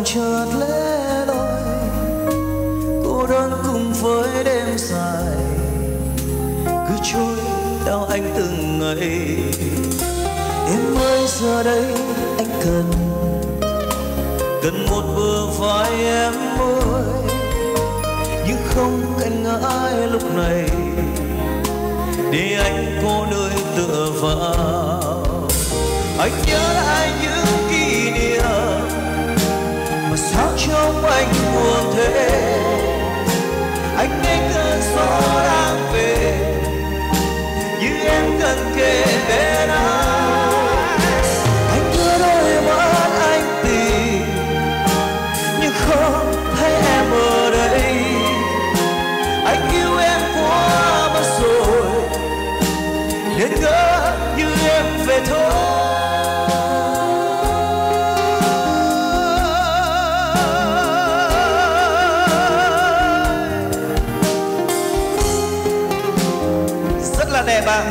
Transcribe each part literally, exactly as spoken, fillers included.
lòng chợt lẻ loi, cô đơn cùng với đêm dài cứ trôi theo anh từng ngày. Em ơi giờ đây anh cần cần một bờ vai em ơi, nhưng không cánh ai lúc này để anh có nơi tựa vào. Anh nhớ lại những kỷ niệm mà sao trong anh buồn thế. Anh nghe cơn gió đang về như em gần kề bên anh. Anh đưa đôi mắt anh tìm nhưng không thấy em ở đây. Anh yêu em quá mất rồi nên ngỡ như em về thôi. Rất là đẹp ạ.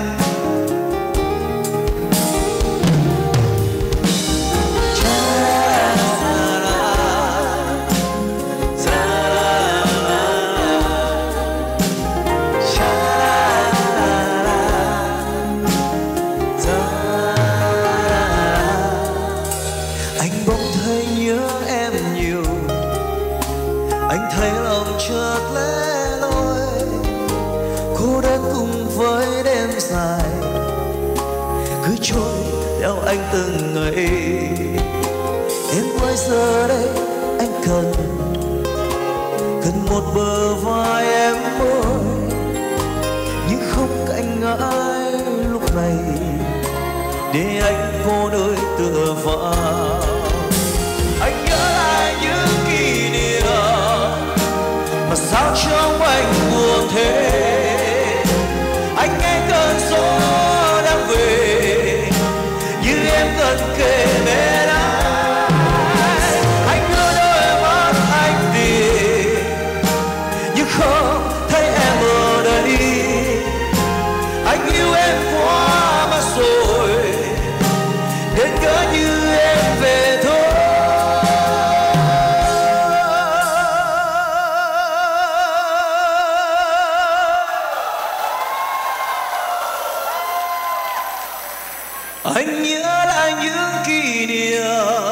Anh bỗng thấy nhớ em nhiều, anh thấy lòng chợt lẻ loi, cô đơn cùng với đêm dài cứ trôi theo anh từng ngày. Em ơi giờ đây anh cần cần một bờ vai em ơi, nhưng không cạnh ai lúc này để anh có nơi tựa vào. Anh nhớ lại những kỷ niệm mà sao trong anh buồn thế. Anh nghe cơn gió đang về như em gần kề bên anh. Anh đưa đôi mắt anh tìm nhưng không thấy em ở đây. Anh yêu em quá mất rồi đến cỡ như em về thôi. Anh nhớ lại những kỷ niệm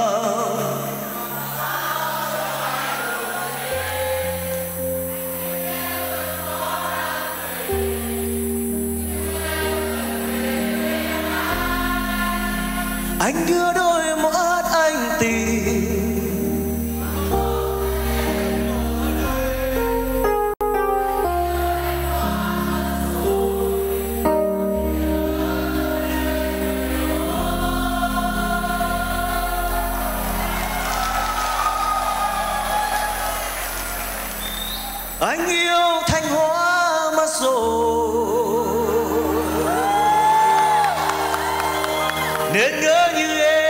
anh đưa đôi mắt anh tìm anh yêu Thanh Hóa mất rồi nên ngỡ như em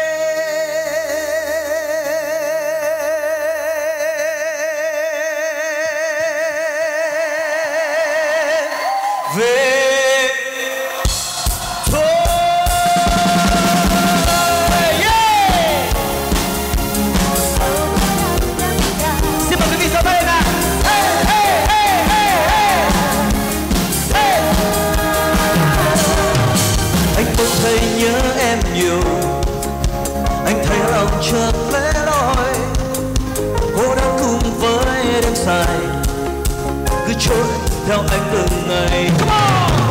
về. Thấy nhớ em nhiều, anh thấy lòng chợt lẻ loi, cô đơn cùng với đêm dài cứ trôi theo anh từng ngày. Come on!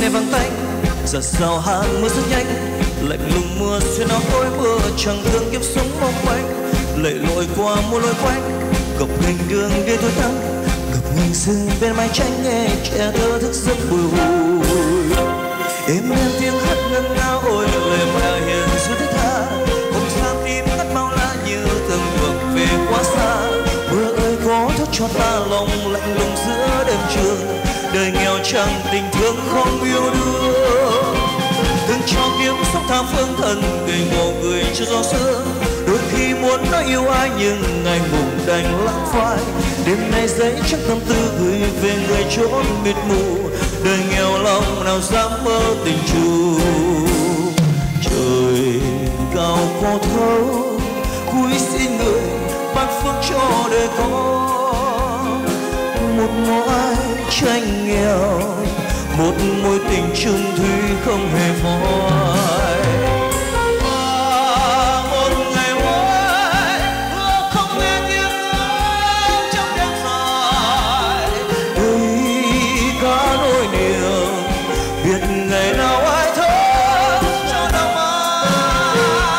này vắng tanh, giật rào hạt mưa rất nhanh, lạnh lùng mưa xuyên áo tối mưa chẳng thương kiếp sống mong quanh, lệ lội qua muôn lối quanh, gập ghềnh đường đi tối tăm, gập ghềnh rừng bên mái tranh nghe trẻ thơ thức giấc bồi hồi. Êm đêm tiếng hát ngân nga ôi lời mẹ hiền ru thiết tha, không sao tim ngắt bao la như từng đường về quá xa. Mưa ơi có thức cho ta lòng lạnh lùng giữa đêm trường, đời nghèo chẳng tình thương không yêu đương. Từng cho kiếm sống tha phương thần người ngộ người cho gió sương, đôi khi muốn nói yêu ai nhưng ngày mùng đành lặng phai. Đêm nay giấy chắc tâm tư gửi về người chốn mịt mù, đời nghèo lòng nào dám mơ tình trù. Trời cao có thấu cúi xin người ban phước cho đời con, một mái tranh nghèo, một mối tình chung thủy không hề phai. Và một ngày mới mưa không nghe tiếng ơi trong đêm dài, ôi cả nỗi niềm biết ngày nào ai thơ cho năm ai.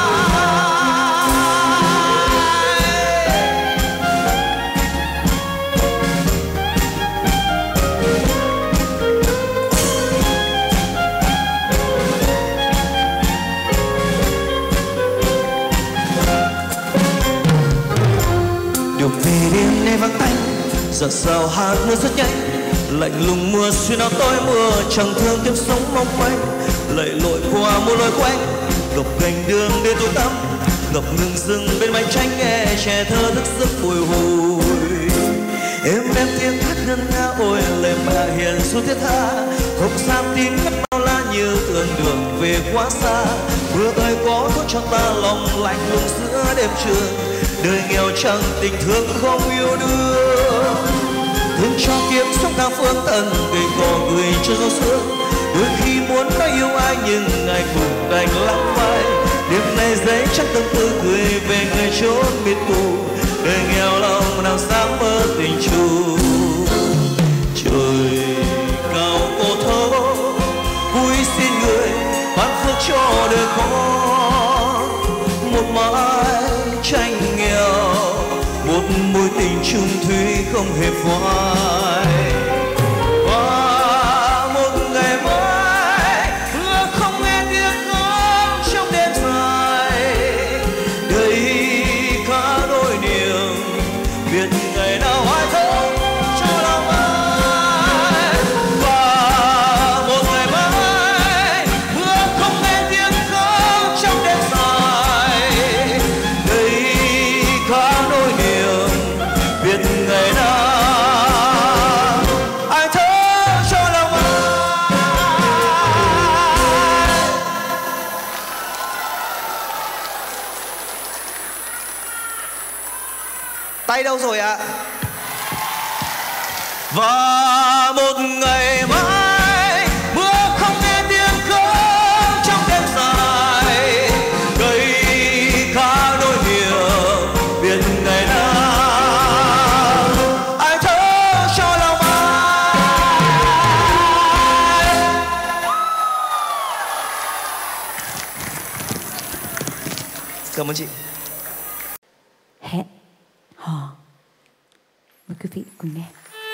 Đường về đêm nay vắng tanh, giật rào hạt mưa rất nhanh, lạnh lùng mưa xuyên áo tối mưa chẳng thương kiếp sống mong manh, lệ lội qua muôn lối quanh, gập ghềnh đường đi tối tăm, ngập ngừng rừng bên mái tranh nghe trẻ thơ thức giấc bồi hồi. Êm đêm tiếng hát ngân nga ôi lời mẹ hiền ru thiết tha, không gian tim ngắt bao la như tường đường về quá xa. Mưa ơi có thuốc cho ta lòng lạnh lùng giữa đêm trường, đời nghèo chẳng tình thương không yêu đương. Thương cho kiếm sống tha phương tận gầy gò người cho gió sương, đôi khi muốn nói yêu ai nhưng ngày cùng đành lặng phai. Đêm nay giấy chắc tâm tư gửi về người chốn mịt mù, đời nghèo lòng nào dám mơ tình trù. Trời cao cô thấu cúi xin người ban phước cho đời con, một mái tranh nghèo, một mối tình chung thủy không hề phai. Và một ngày mới mưa không nghe tiếng ngóng trong đêm dài, đầy cả nỗi niềm biết ngày nào ai thấu cho lòng ai. Và một ngày mới mưa không nghe tiếng ngóng trong đêm dài, đầy cả nỗi niềm biết ngày nào ai thấu cho lòng ai. Tay đâu rồi ạ? Và một ngày mai mưa không nghe tiếng khóc trong đêm dài, đầy cả nỗi niềm biết ngày nào ai thấu cho lòng ai. Cảm ơn chị. Hẹn hò. Mời quý vị cùng nghe.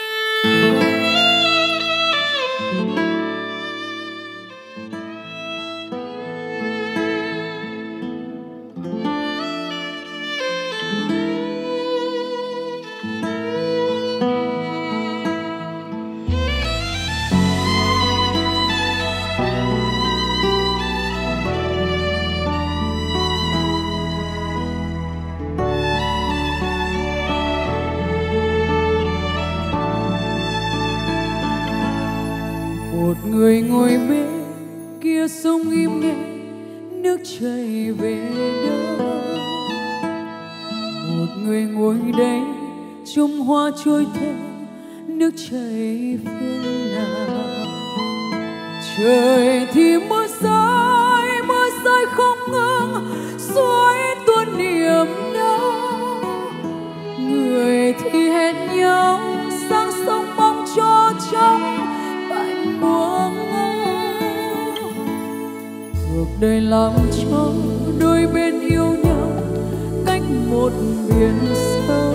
Một người ngồi bên kia sông im nghe nước chảy về đâu, một người ngồi đây chùm hoa trôi theo nước chảy phương nào. Trời thì mưa rơi, mưa rơi không ngừng suối tuôn niềm đau, người thì hẹn nhau sang sông mong cho trong buông ngơi. đời làm cho đôi bên yêu nhau cách một biển sâu,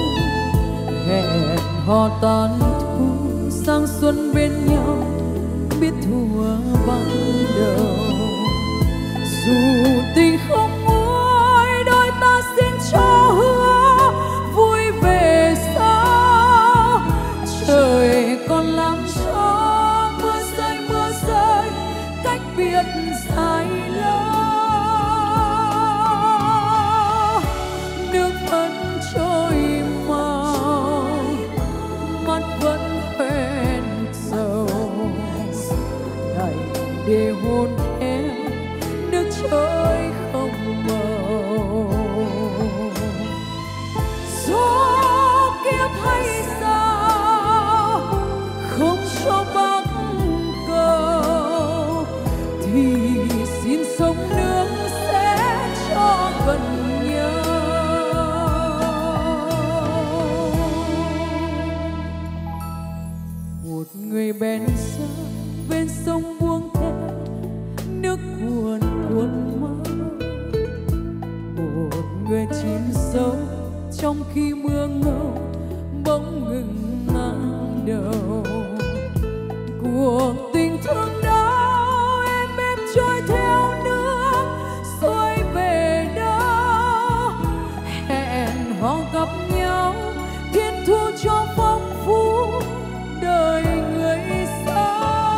hẹn hò tan thu sang xuân bên nhau biết thua ban đầu. Dù tình không nguôi đôi ta xin cho hứa vui về sau, trời còn làm cho mưa rơi mưa rơi cách biệt dài lâu. Nước vẫn trôi mau mắt vẫn hoen sầu, đành để hôn em nước trôi không màu. Gió kiếp hay sao không cho bắc cầu, thì xin sông nước sẽ cho gần nhau. Một người bèn xa bên sông buông theo nước cuồn cuộn mau, một người chìm sâu trong khi mưa ngâu bỗng ngừng ngang đầu. Cuộc tình thương đau em em trôi theo nước xuôi về đâu, hẹn hò gặp nhau thiên thu cho phong phú đời người xa.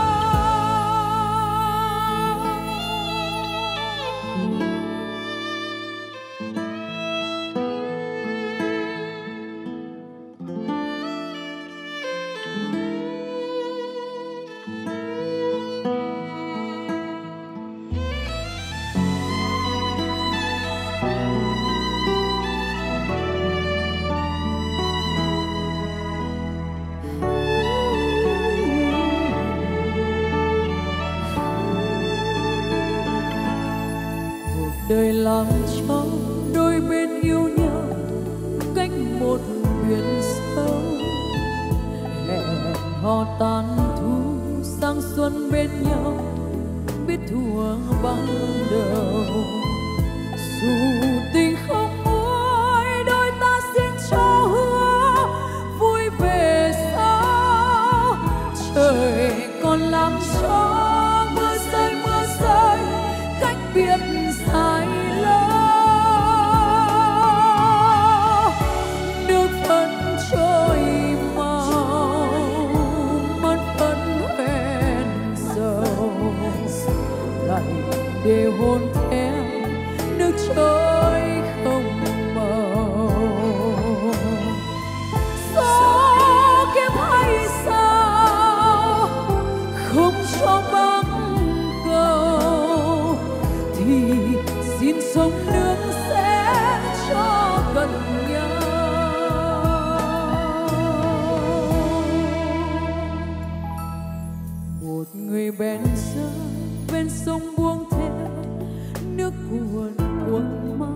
Đời làm cho đôi bên yêu nhau cách một biển sâu, hẹn hò tan thu sang xuân bên nhau biết thua ban đầu. Dù tình không nguôi đôi ta xin cho hứa vui về sau, trời còn làm cho mưa rơi mưa rơi cách biệt dài lâu. Nước vẫn trôi mau mắt vẫn hoen sầu, đành để hôn theo nước trôi không màu. Gió kiếp hay sao không cho bắc cầu, thì xin sông nước sẽ cho gần nhau. Một người bèn xa bên sông buông theo nước cuồn cuộn mau,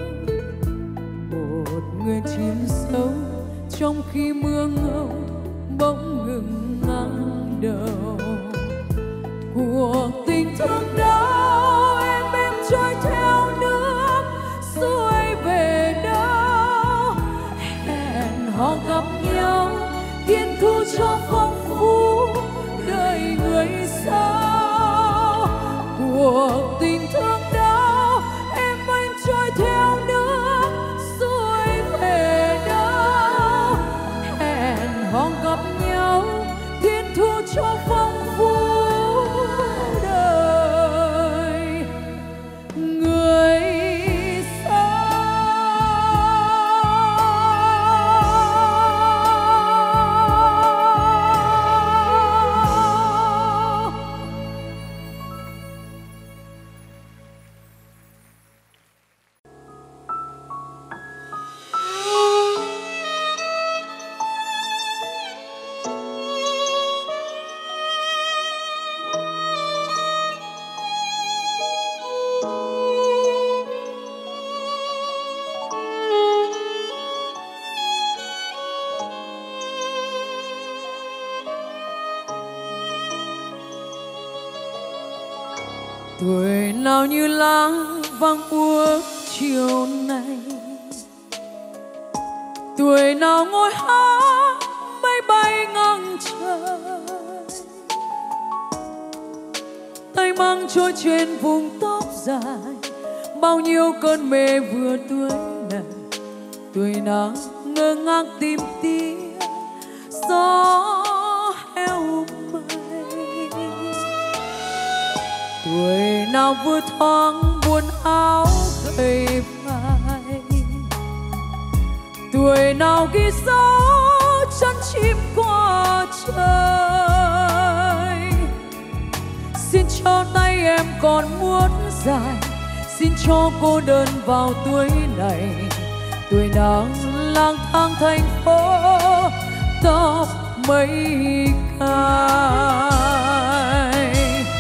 một người chìm sâu trong khi mưa ngâu bỗng ngừng ngang đầu. Cuộc tình thương đau em em trôi theo nước xuôi về đâu, hẹn hò gặp nhau thiên thu cho phong phú đời người sao. Cuộc tình thương đau em anh trôi theo nước xuôi về đâu, hẹn hò gặp nhau thiên thu cho phong phú đời tuổi nào như lá vàng úa chiều nay, tuổi nào ngồi hát mây bay ngang trời, tay mang trôi trên vùng tóc dài, bao nhiêu cơn mê vừa tuổi này. Tuổi nào ngơ ngác tìm tiếng gió heo mây, tuổi nào vừa thoáng buồn áo gầy vai, tuổi nào ghi dấu chân chim qua trời. Xin cho tay em còn muốn dài, xin cho cô đơn vào tuổi này. Tuổi nào lang thang thành phố tóc mây cay.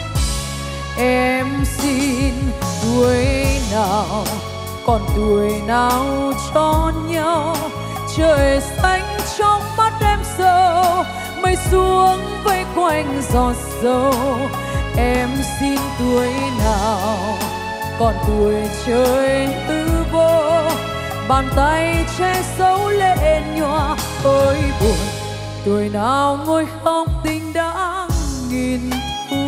Em xin tuổi nào còn tuổi nào cho nhau, trời xanh trong mắt em sâu, mây xuống vây quanh giọt sâu. Em xin tuổi nào còn tuổi trời hư vô, bàn tay che giấu lệ nhòa. Ôi buồn, tuổi nào ngồi khóc tình đã nghìn thu,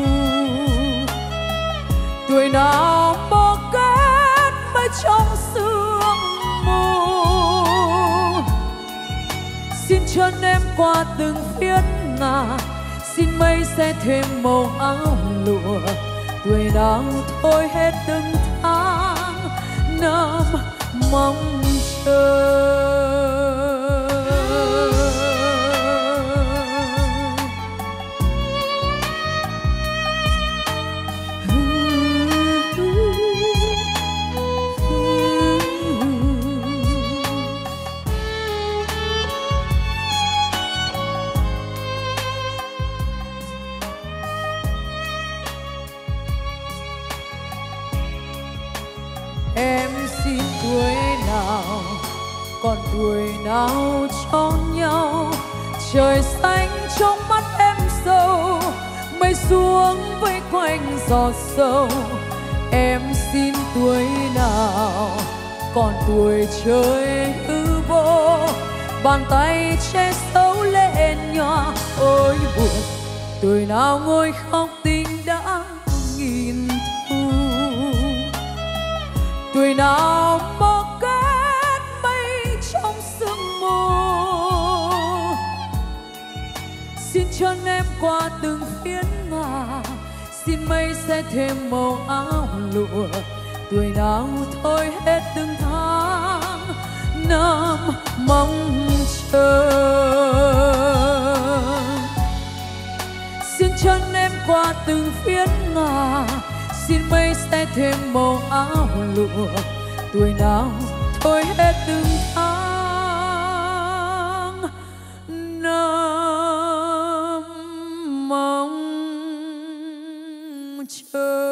tuổi nào mơ kết mây trong sương mù. Xin chân em qua từng phiến ngả, xin mây sẽ thêm màu áo lụa. Tuổi nào thôi hết từng tháng năm mong chờ. Em xin tuổi nào còn tuổi nào cho nhau, trời xanh trong mắt em sâu, mây xuống vây quanh giọt sâu. Em xin tuổi nào còn tuổi trời hư vô, bàn tay che giấu lệ nhòa. Ôi buồn, tuổi nào ngồi khóc tình đã nghìn thu, tuổi nào mơ kết mây trong sương mù. Xin chân em qua từng phiến ngả, xin mây sẽ thêm màu áo lụa. Tuổi nào thôi hết từng tháng năm mong chờ. Xin chân em qua từng phiến ngả, xin mây sẽ thêm màu áo lụa. Tuổi nào thôi hết từng tháng năm mong chờ.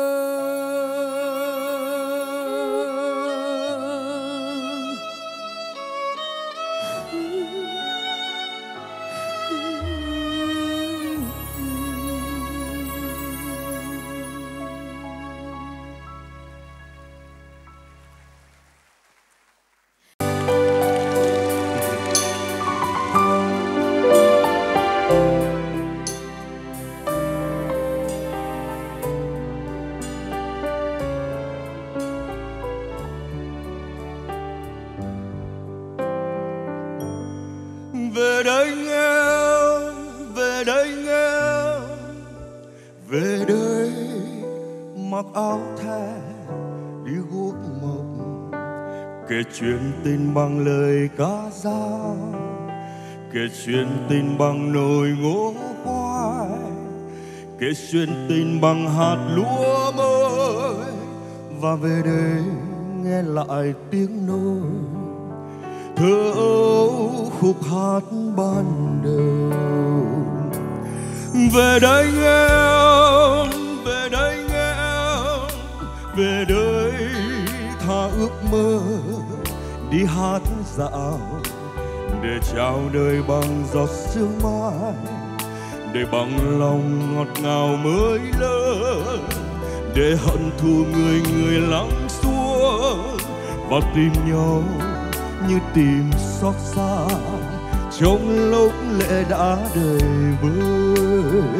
Về đây nghe, về đây nghe, về đây mặc áo the đi guốc mộc, kể chuyện tình bằng lời ca dao, kể chuyện tình bằng nồi ngô khoai, kể chuyện tình bằng hạt lúa mới. Và về đây nghe lại tiếng nôi thơ ấu khúc hát ban đầu. Về đây nghe, về đây nghe, về đây tha ước mơ đi hát dạo, để chào đời bằng giọt sương mai, để bằng lòng ngọt ngào mới lớn, để hận thù người người lắng xuống và tìm nhau như tìm xót xa trong lúc lệ đã đầy vơi.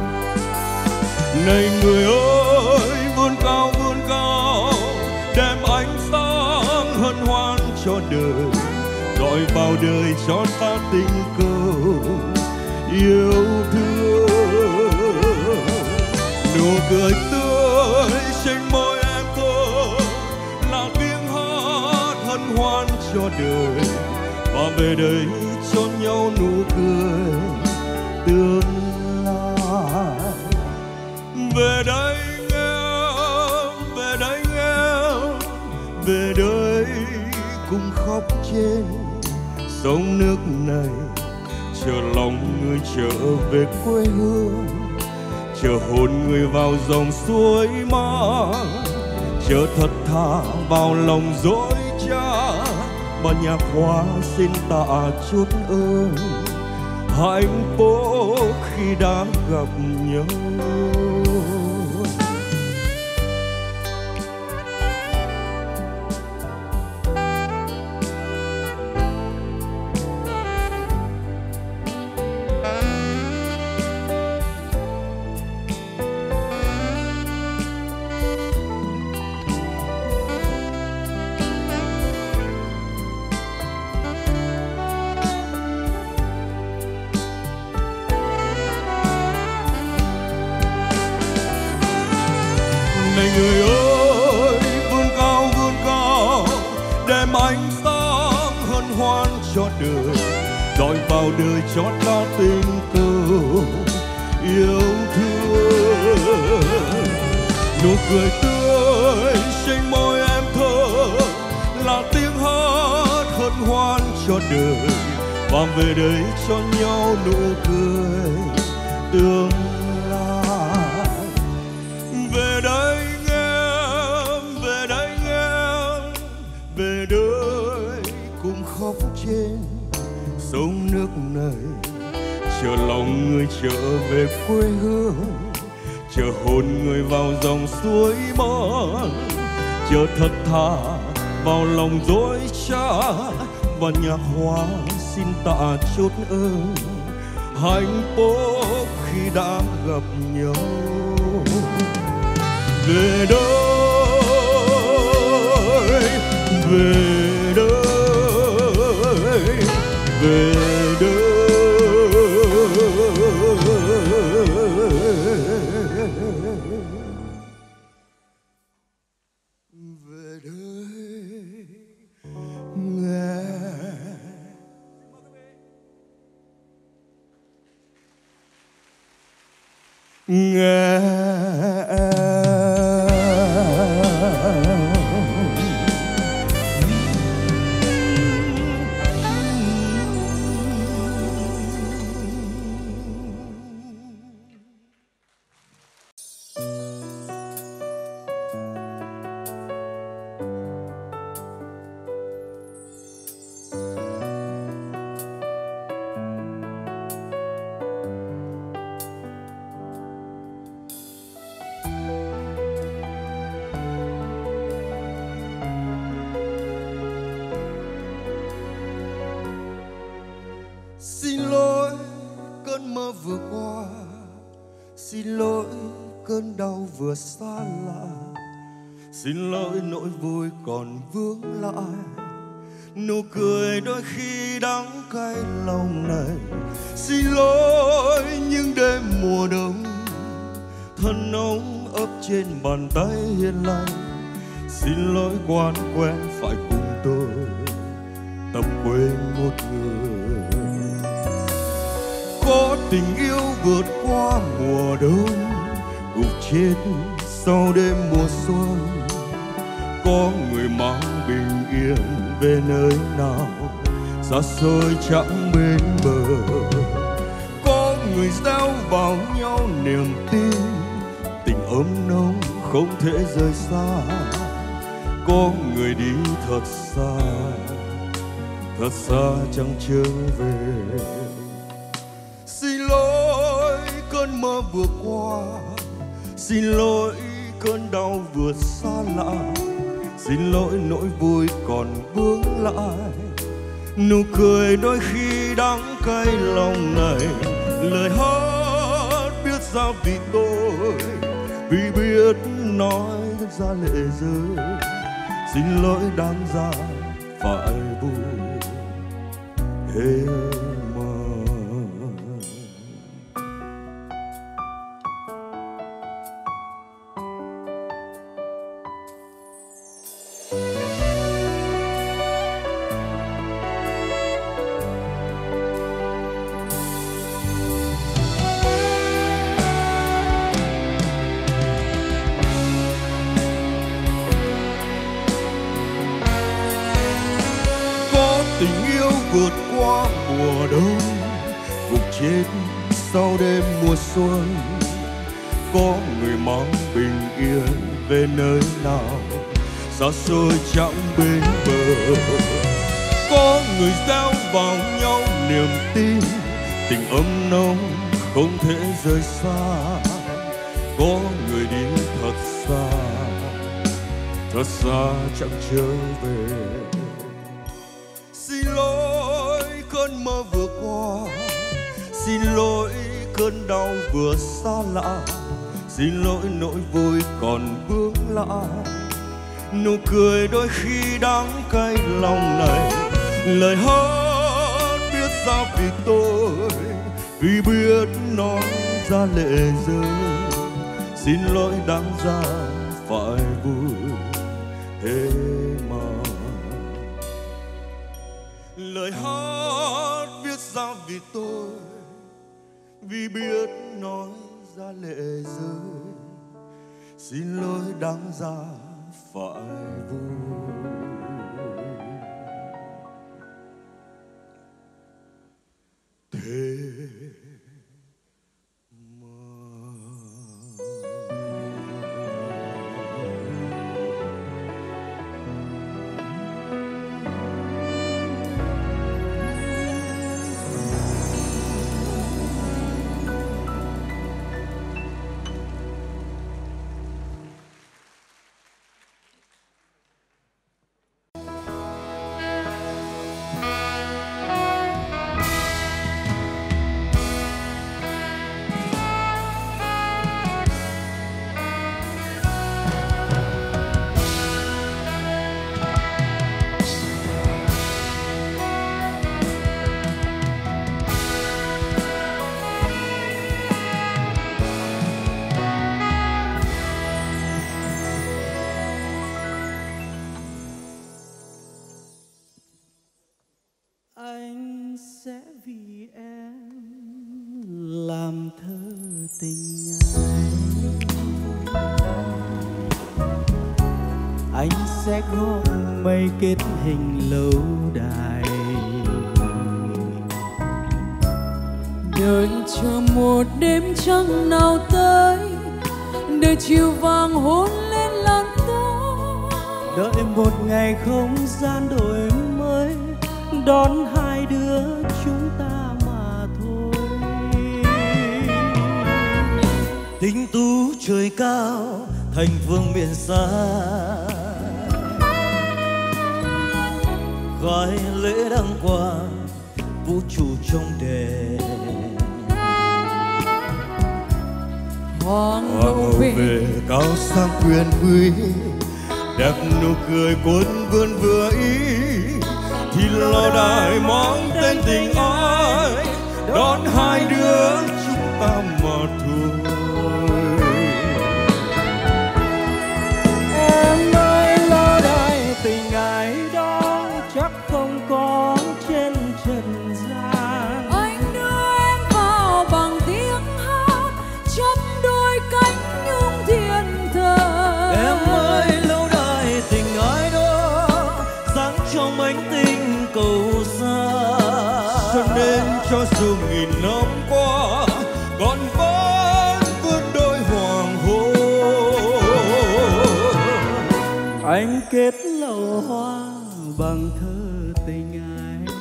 Này người ơi, vươn cao vươn cao, đem ánh sáng hân hoan cho đời, gọi vào đời cho ta tình cầu yêu thương. Nụ cười tươi trên môi em thơ là tiếng hát hân hoan cho đời, và về đây cho nhau nụ cười tương lai. Về đây em, về đây em, về đây cùng khóc trên sông nước này, chờ lòng người trở về quê hương, chờ hồn người vào dòng suối mang, chờ thật thà vào lòng dối trá. Và nhạc hoa xin tạ chút ơn hạnh phúc khi đã gặp nhau. Này người ơi, vươn cao vươn cao, đem ánh sáng hân hoan cho đời, gọi vào đời cho ta tình cầu yêu thương. Nụ cười tươi trên môi em thơ là tiếng hát hân hoan cho đời, và về đây cho nhau nụ cười tương lai. Về đây em, về đây em, về đây cùng khóc trên sông nước này, chờ lòng người trở về quê hương, chờ hồn người vào dòng suối mòn, chờ thật thà vào lòng dối trá. Và nhạc hoa xin tạ chút ơn hạnh phúc khi đã gặp nhau. Về đây, về đây, về đây. Về đây nghe. Nghe xin lỗi cơn mơ vừa qua, xin lỗi cơn đau vừa xa lạ, xin lỗi nỗi vui còn vương lại, nụ cười đôi khi đắng cay lòng này. Xin lỗi những đêm mùa đông thân nóng ấp trên bàn tay hiền lành, xin lỗi quan quen phải cùng tôi tập quên một người. Có tình yêu vượt qua mùa đông, gục chết sau đêm mùa xuân. Có người mang bình yên về nơi nào xa xôi chẳng bên bờ. Có người gieo vào nhau niềm tin, tình ấm nồng không thể rời xa. Có người đi thật xa, thật xa chẳng trở về. Xin lỗi cơn mơ vừa qua, xin lỗi cơn đau vượt xa lạ, xin lỗi nỗi vui còn vương lại. Nụ cười đôi khi đắng cay lòng này, lời hát biết ra vì tôi, vì biết nói ra lệ rơi. Xin lỗi đáng ra phải vui thế mà. Tình yêu vượt qua mùa đông, gục chết sau đêm mùa xuân. Có người mang bình yên về nơi nào xa xôi chẳng bên bờ. Có người gieo vào nhau niềm tin, tình ấm nồng không thể rời xa. Có người đi thật xa, thật xa chẳng trở về. Xin lỗi cơn mơ vừa qua, xin lỗi cơn đau vừa xa lạ, xin lỗi nỗi vui còn vương lại. Nụ cười đôi khi đắng cay lòng này, lời hát biết ra vì tôi, vì biết nói ra lệ rơi. Xin lỗi đáng ra phải vui thế mà. Lời hát viết ra vì tôi, vì biết nói ra lệ rơi. Xin lỗi đáng ra phải vui thế anh sẽ vì em làm thơ tình ai. Anh sẽ góp mây kết hình lâu đài, đợi chờ một đêm trăng nào tới, đợi chiều vàng hôn lên làn tóc. đợi một ngày không gian đổi mới, đón hai đứa chúng ta mà thôi. Tinh tú trời cao, thành phương miền xa, khói lễ đăng quang vũ trụ trong đèn. Hoàng hậu về, về cao sang quyền quý, đẹp nụ cười cuốn vươn vừa ý. Thì lò đài mang tên tình ai, đón hai đứa chúng ta mà thôi. Em ơi lò đài tình ai đó chắc không có trên trần gian. Anh đưa em vào bằng tiếng hát, chắp đôi cánh nhung thiên thần. Em ơi lâu đài tình ai đó sáng trong ánh tinh cầu xa. Cho nên cho dù nghìn năm qua còn vẫn vươn đôi hoàng hôn. Anh kết lầu hoa bằng thơ tình ai,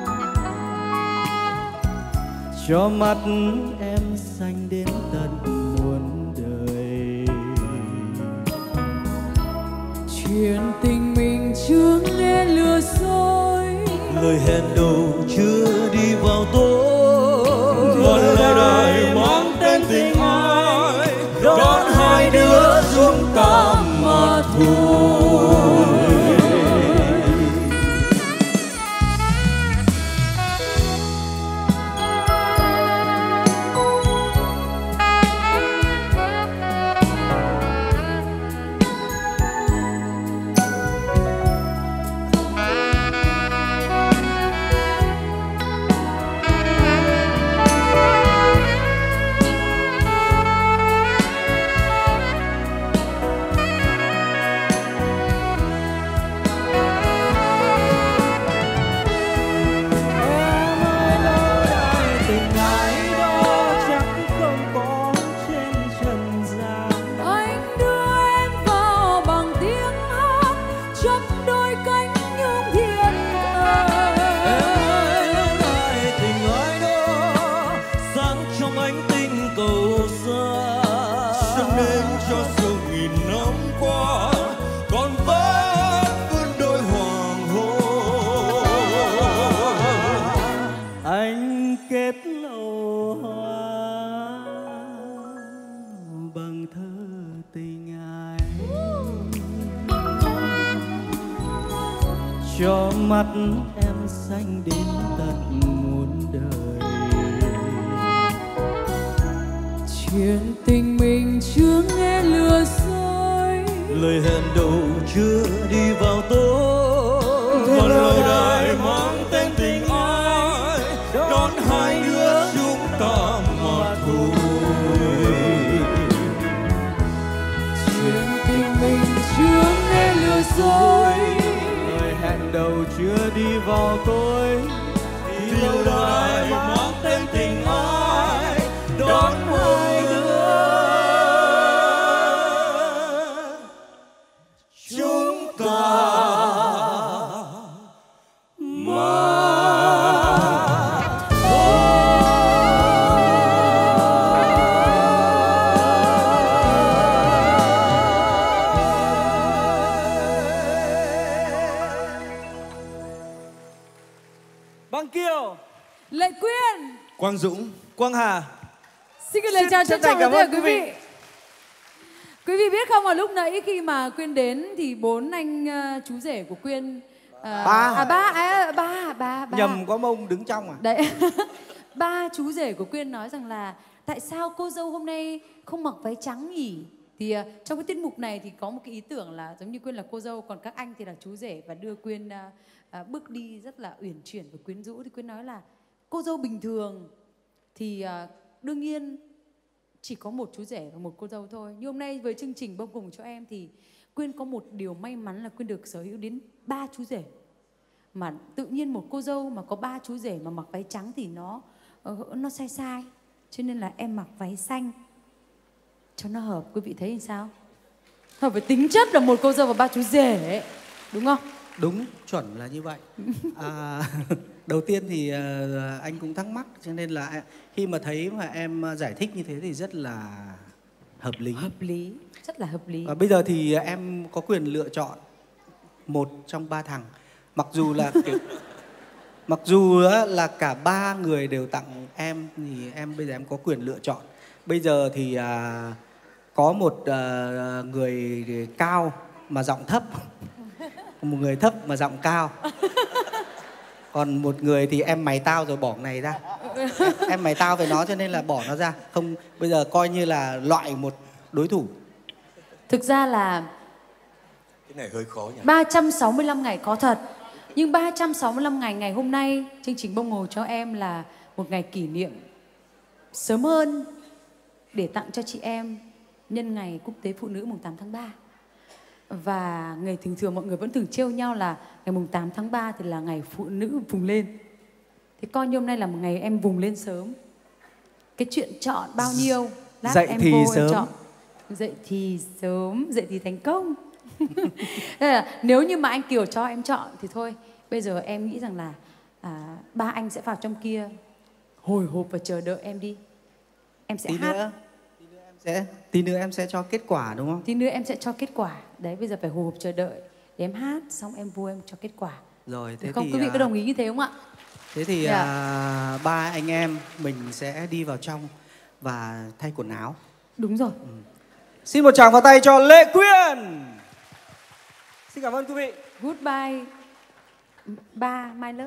cho mắt em xanh đến tận muôn đời. lời hẹn đầu chưa đi vào tối. Một lời đài mang tên tình ai đón hai đứa chúng ta mà thôi. Cho mắt em xanh đến tận muôn đời. Chuyện tình mình chưa nghe lừa dối, lời hẹn đầu chưa đi vào tối. Một lời đài mang tên tình ai đón hai đứa chúng ta mà thôi. Chuyện tình mình chưa nghe lừa dối, đầu chưa đi vào tối. Thì lời đài mang tên tình ai đón hai đứa chúng ta mà Bằng Kiều, Lệ Quyên, Quang Dũng, Quang Hà. xin gửi lời chào trân trọng đến tất cả quý vị. Quý vị biết không, ở lúc nãy khi mà Quyên đến thì bốn anh uh, chú rể của Quyên uh, ba à ba à, ba ba ba nhầm có mông đứng trong à? Đấy. Ba chú rể của Quyên nói rằng là tại sao cô dâu hôm nay không mặc váy trắng nhỉ? Thì uh, trong cái tiết mục này thì có một cái ý tưởng là giống như Quyên là cô dâu, còn các anh thì là chú rể, và đưa Quyên uh, uh, bước đi rất là uyển chuyển và quyến rũ. Thì Quyên nói là cô dâu bình thường thì uh, đương nhiên chỉ có một chú rể và một cô dâu thôi. Nhưng hôm nay với chương trình Bông Cùng Cho Em thì Quyên có một điều may mắn là Quyên được sở hữu đến ba chú rể. Mà tự nhiên một cô dâu mà có ba chú rể mà mặc váy trắng thì nó uh, nó sai sai. Cho nên là em mặc váy xanh cho nó hợp. Quý vị thấy như sao? Hợp với tính chất là một cô dâu và ba chú rể ấy. Đúng không? Đúng, chuẩn là như vậy. À, đầu tiên thì uh, anh cũng thắc mắc, cho nên là khi mà thấy mà em giải thích như thế thì rất là hợp lý. Hợp lý, rất là hợp lý. Và bây giờ thì em có quyền lựa chọn một trong ba thằng. Mặc dù là kiểu, mặc dù là cả ba người đều tặng em thì em bây giờ em có quyền lựa chọn. Bây giờ thì uh, có một uh, người cao mà giọng thấp, một người thấp mà giọng cao, còn một người thì em mày tao rồi bỏ này ra. em, em mày tao với nó cho nên là bỏ nó ra. Không, bây giờ coi như là loại một đối thủ. Thực ra là cái này hơi khó nhỉ. ba trăm sáu mươi lăm ngày có thật, nhưng ba trăm sáu mươi lăm ngày ngày hôm nay chương trình Bông Ngồi Cho Em là một ngày kỷ niệm sớm hơn để tặng cho chị em nhân ngày Quốc tế Phụ nữ mùng tám tháng ba. Và ngày thường thường mọi người vẫn thường trêu nhau là ngày mùng tám tháng ba thì là ngày phụ nữ vùng lên. Thế coi như hôm nay là một ngày em vùng lên sớm. Cái chuyện chọn bao nhiêu lát dậy em thì vô sớm. em chọn. Dậy thì sớm, dậy thì thành công. Thế là nếu như mà anh Kiều cho em chọn thì thôi, bây giờ em nghĩ rằng là à, ba anh sẽ vào trong kia hồi hộp và chờ đợi em đi. Em sẽ Tí hát nữa, tí nữa em sẽ, tí nữa em sẽ cho kết quả đúng không? Tí nữa em sẽ cho kết quả. Đấy, bây giờ phải hồi hộp chờ đợi để em hát xong em vô em cho kết quả. Rồi thế không thì quý vị à, có đồng ý như thế không ạ? thế thì Dạ. à, ba anh em mình sẽ đi vào trong và thay quần áo. Đúng rồi. Xin một tràng vào tay cho Lệ Quyên. Xin cảm ơn quý vị. Goodbye ba My Love.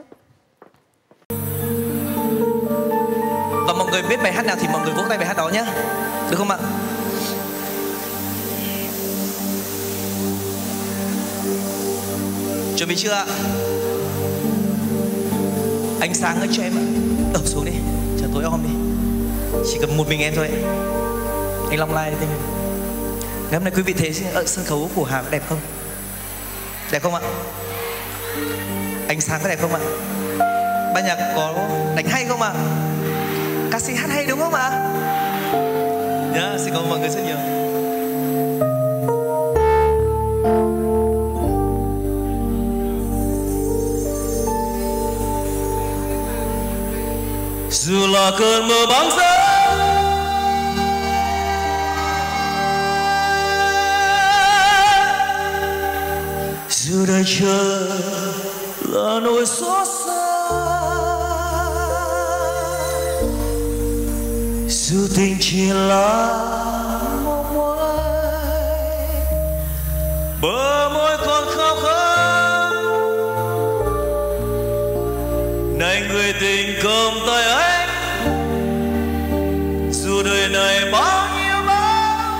Và mọi người biết bài hát nào thì mọi người vỗ tay bài hát đó nhé. Được không ạ? Chuẩn bị chưa ạ? Ánh sáng ơi cho em ạ. Ập xuống đi, cho tối om đi. Chỉ cần một mình em thôi. Anh Long Lai tên mình. Ngày hôm nay quý vị thấy ở sân khấu của Hà có đẹp không? Đẹp không ạ? Ánh sáng có đẹp không ạ? Ban nhạc có đánh hay không ạ? Ca sĩ hát hay đúng không ạ? Nhá, xin cảm ơn mọi người rất nhiều. Dù là cơn mưa băng giá, dù đời chờ là nỗi xót xa, dù tình chỉ là mong mỏi, bờ môi còn khao khát, này người tình cầm tay anh, dù đời này bao nhiêu bão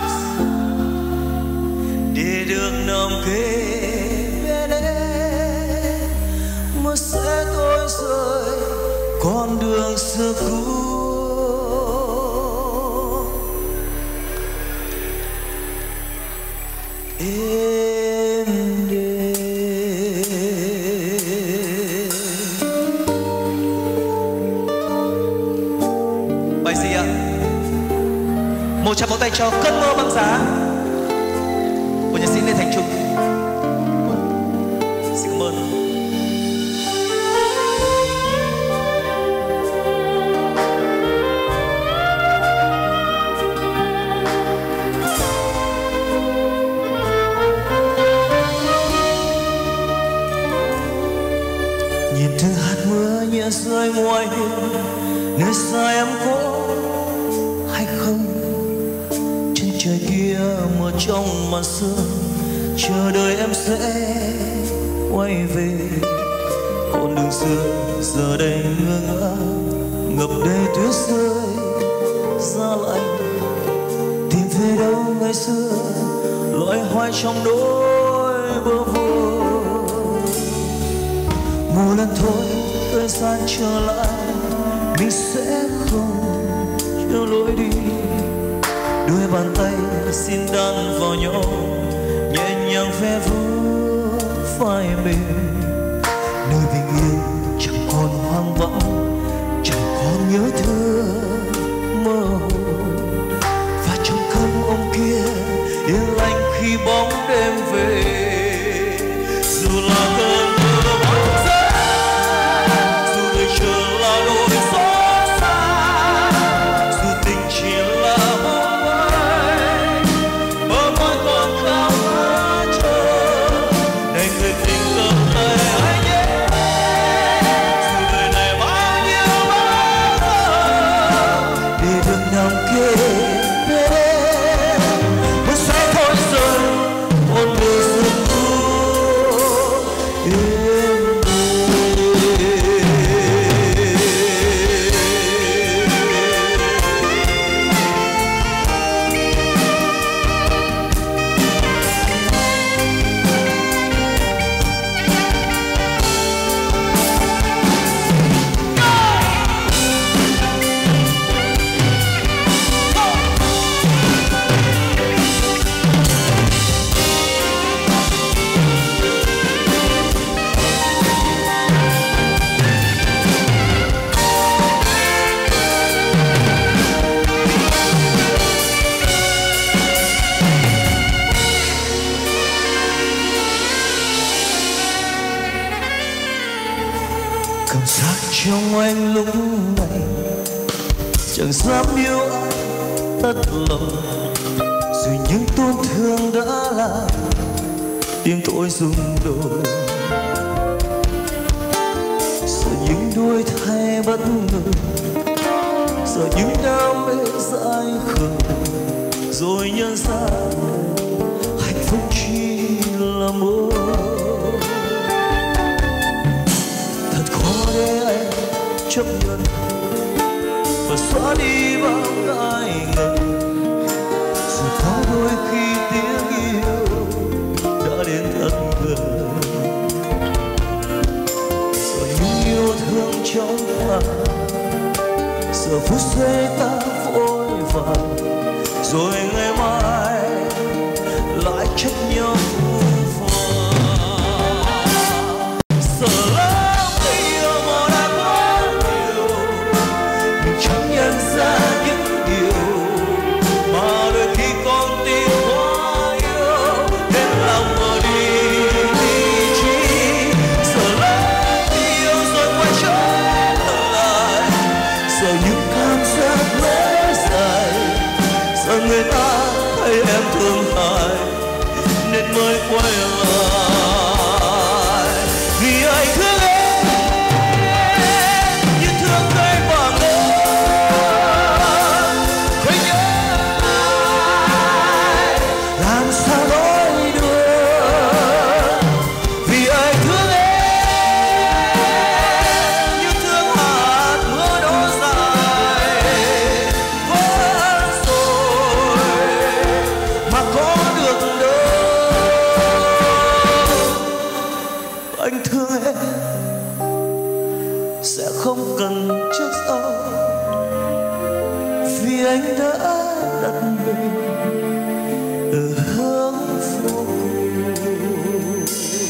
để được nằm kế bên em, mưa sẽ trôi rơi con đường xưa cũ. Em đêm bài gì ạ? Một tràng vỗ tay cho Cơn mơ băng giá của nhạc sĩ Lê Thành Trung. Xin cảm ơn. Nhìn từng hạt mưa nhẹ rơi ngoài hiên, nơi xa em có hay không? Trên trời kia mưa trong màn sương, chờ đợi em sẽ quay về. Con đường xưa giờ đây ngơ ngác, ngập đầy tuyết rơi giá lạnh. Tìm về đâu ngày xưa, loài hoa trong đôi bờ vơ. Một lần thôi thời gian trở lại, mình sẽ không cho lối đi. Đôi bàn tay xin đan vào nhau, nhẹ nhàng ve vuốt vai mình. Nơi bình yên chẳng còn hoang vắng, chẳng còn nhớ thương mơ hồ. Và trong cơn ôm kia yên lành khi bóng đêm về. Dù là cơn mưa băng giá, dù đời chờ là nỗi xót xa, dù tình chỉ là mong mỏi, bờ môi còn khao khát chờ, này người tình cầm tay anh nhé. Dù đời này bao nhiêu bão tố, để được nằm kế bên em, mưa sẽ thôi rơi một đường xưa cũ. Cảm giác trong anh lúc này chẳng dám yêu ai tất lòng, dù những tổn thương đã làm tim tôi rung đổ. rồi những đôi thay bất ngờ, rồi những đam mê dại khờ, rồi nhận ra hạnh phúc chỉ là mơ. Thật khó để anh chấp nhận và xóa đi bao ngại ngần, rồi có đôi khi tiếng yêu đã đến thật gần, rồi những yêu thương trong vàng giờ phút giây ta vội vàng, rồi ngày mai lại trách nhau phũ phàng. Sợ lắm khi yêu mà đã quá nhiều, mình chẳng nhận ra những điều mà đôi khi con tim quá yêu đến lòng mờ đi lý trí. Sợ lắm khi yêu rồi quay trở lại, sợ những cảm giác lỡ dài, sợ người ta thấy em thương hại nên mới quay lại. Vì anh thương em như thương cây vàng ngân, khơi nhớ ai làm sao nói được. Vì anh thương em như thương hạt mưa đổ dài, vẫn rồi mà có được đâu. Anh thương em sẽ không cần trước sau, vì anh đã đặt mình ở hướng vô cùng.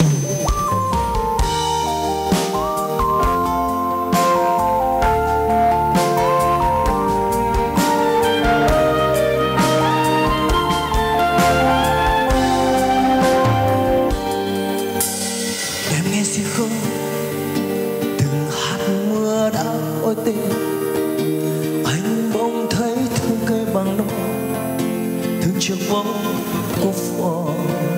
Em nghe gì không? Từng hạt mưa đã ôi tên, anh bỗng thấy thương cây bằng non, thương chiếc bóng của phò.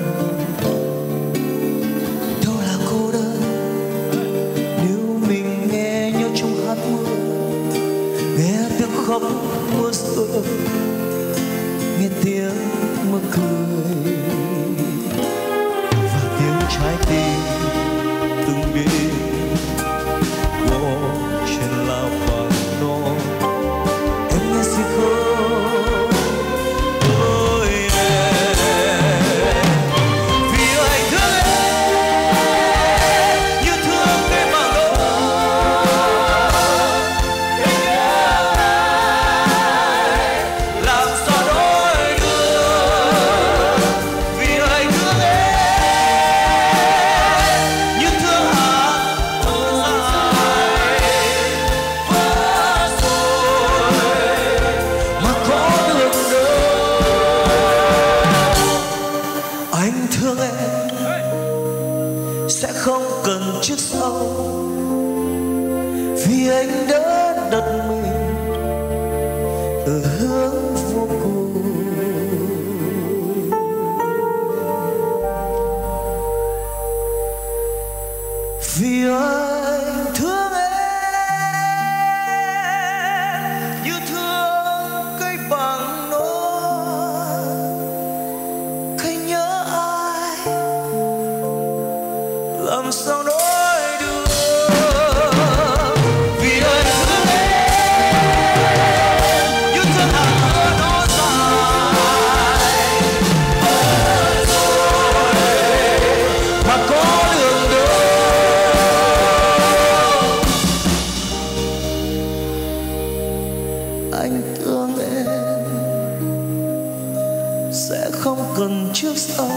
Đâu là cô đơn nếu mình nghe nhớ trong hạt mưa, nghe tiếng khóc mưa rơi, nghe tiếng mưa cười và tiếng trái tim từng biết ngó trên lá vàng non. Em nghe gì không? Ôi em, vì anh thương em như thương cây vàng non, anh nhớ ai làm sao nói được. Vì anh thương em như thương hạt mưa dài, vẫn rồi mà có được đâu. Anh thương em sẽ không cần trước sau, vì anh đã đặt mình ở hướng vô cùng. Vì anh thương em như thương cây bằng non, cây nhớ ai làm sao nói được. Vì anh thương em như thương hạt mưa đổ dài, vẫn rồi mà có được đâu. Anh thương em sẽ không cần trước sau,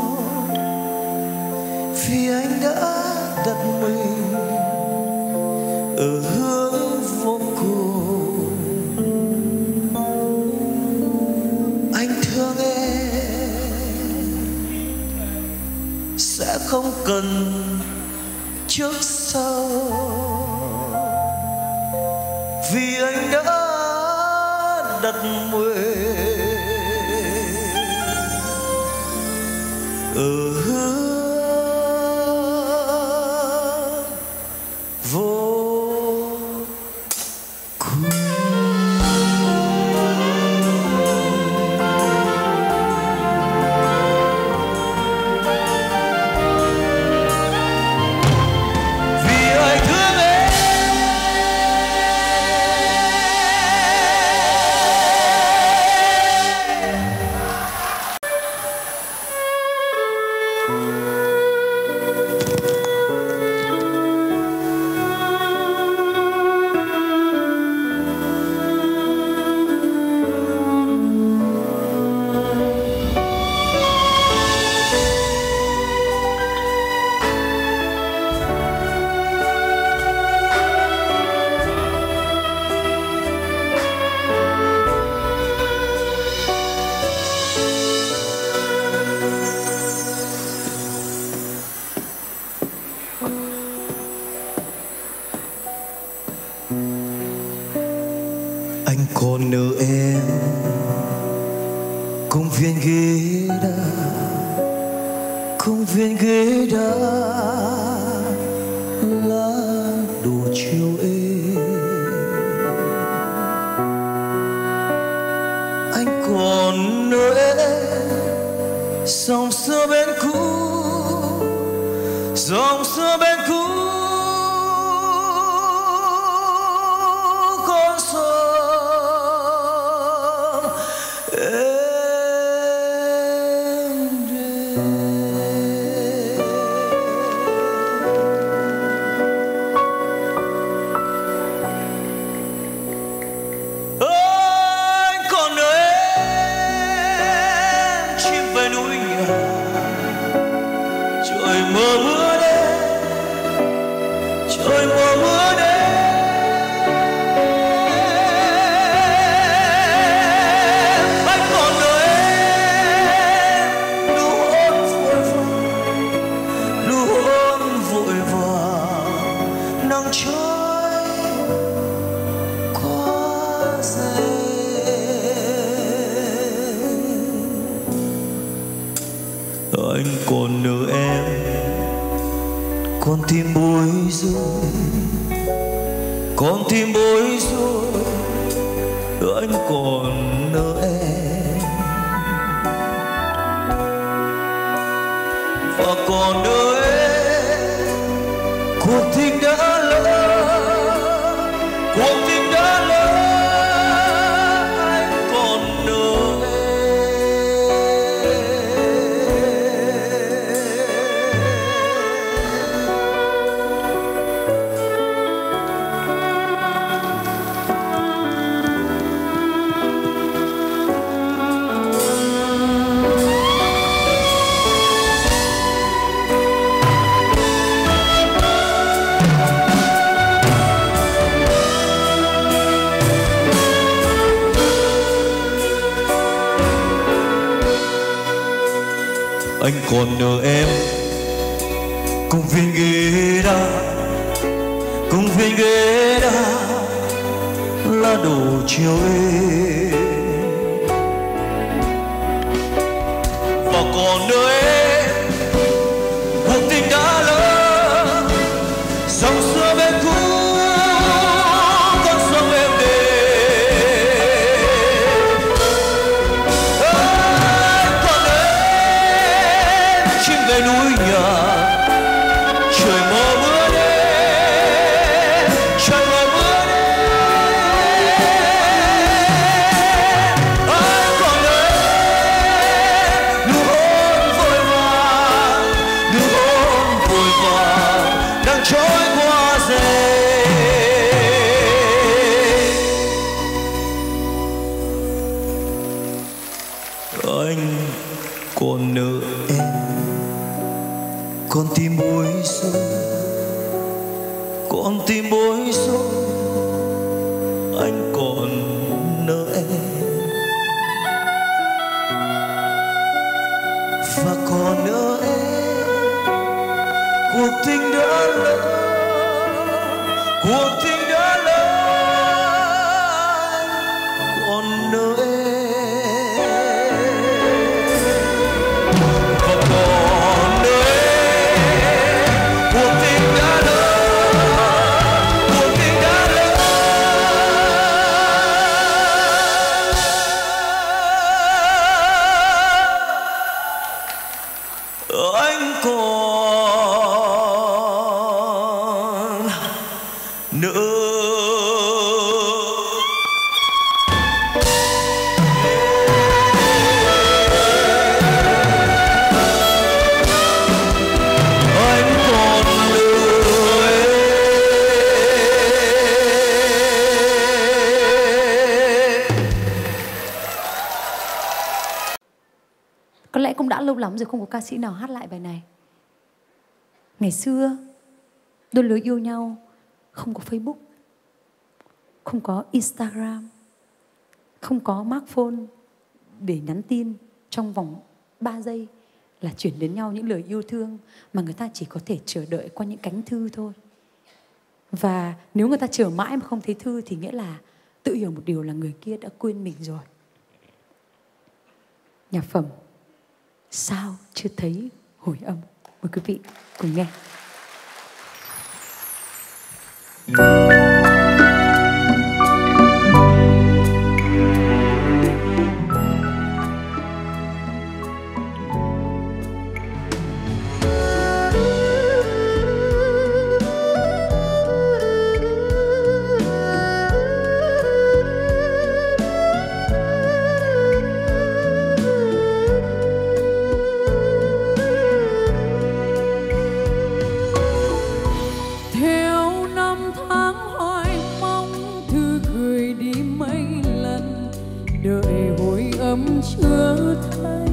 vì anh đã đặt mình ở hướng vô cùng. Anh thương em sẽ không cần trước sau, vì anh đã đặt mình ở hướng vô còn nợ em công viên ghế đá, công viên ghế đá lá đồ chiều êm. Anh còn nợ em dòng xưa bên cũ, dòng xưa bên cũ. Anh còn nợ em con tim bối rối, con tim bối rối. Anh còn nợ em và còn nợ em cuộc tình đã lỡ, cuộc tình đã lỡ. Anh còn nợ anh còn nợ em công viên ghế đá, công viên ghế đá lá đồ chiều êm. Và còn nợ em cuộc tình đã lỡ, dòng xưa bên cũ con sông êm đềm. Anh còn nợ em chim về núi nhà, trời mơ mưa đêm, trời mơ mưa đêm. Anh còn nợ em nụ hôn vội vàng, nụ hôn vội vàng đang trôi qua giây. Anh còn nợ em con tim bối rối, con tim bối rối. Anh còn nợ em và còn nợ em cuộc tình đã lỡ, cuộc tình đã lỡ. Anh còn nợ em và còn nợ em cuộc tình đã lỡ, cuộc tình đã lỡ. Anh còn nợ. Có lẽ cũng đã lâu lắm rồi không có ca sĩ nào hát lại bài này. Ngày xưa, đôi lứa yêu nhau không có Facebook, không có Instagram, không có smartphone để nhắn tin trong vòng ba giây là chuyển đến nhau những lời yêu thương mà người ta chỉ có thể chờ đợi qua những cánh thư thôi. Và nếu người ta chờ mãi mà không thấy thư thì nghĩa là tự hiểu một điều là người kia đã quên mình rồi. Nhạc phẩm Sao Chưa Thấy Hồi Âm. Mời quý vị cùng nghe. Chưa thấy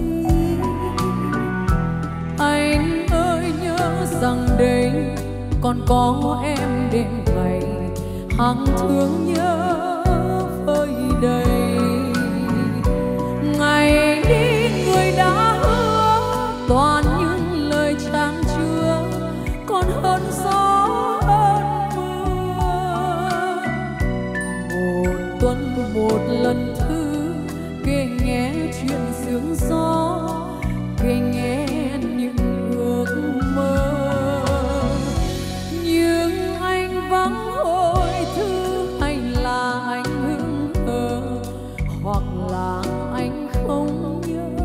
anh ơi, nhớ rằng đây còn có em đêm ngày hàng thương nhớ vơi đầy. Ngày đi người đã hứa toàn những lời chan chứa, còn hơn gió hơn mưa. Một tuần một lần thư kể nghe chuyện sương gió, kể nghe những ước mơ. Nhưng anh vắng hồi thư, hay là anh hững hờ, hoặc là anh không nhớ.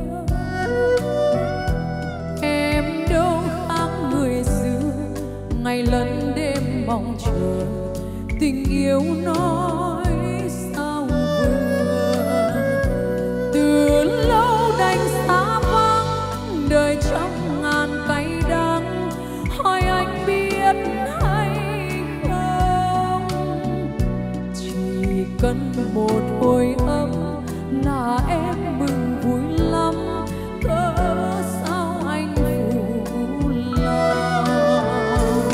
Em đâu khác người xưa, ngày lẫn đêm mong chờ tình yêu nói sao vừa. Từ lâu đành xa vắng, đời trong ngàn cay đắng, hỏi anh biết hay không. Chỉ cần một hồi âm là em mừng vui lắm, cớ sao anh phụ lòng.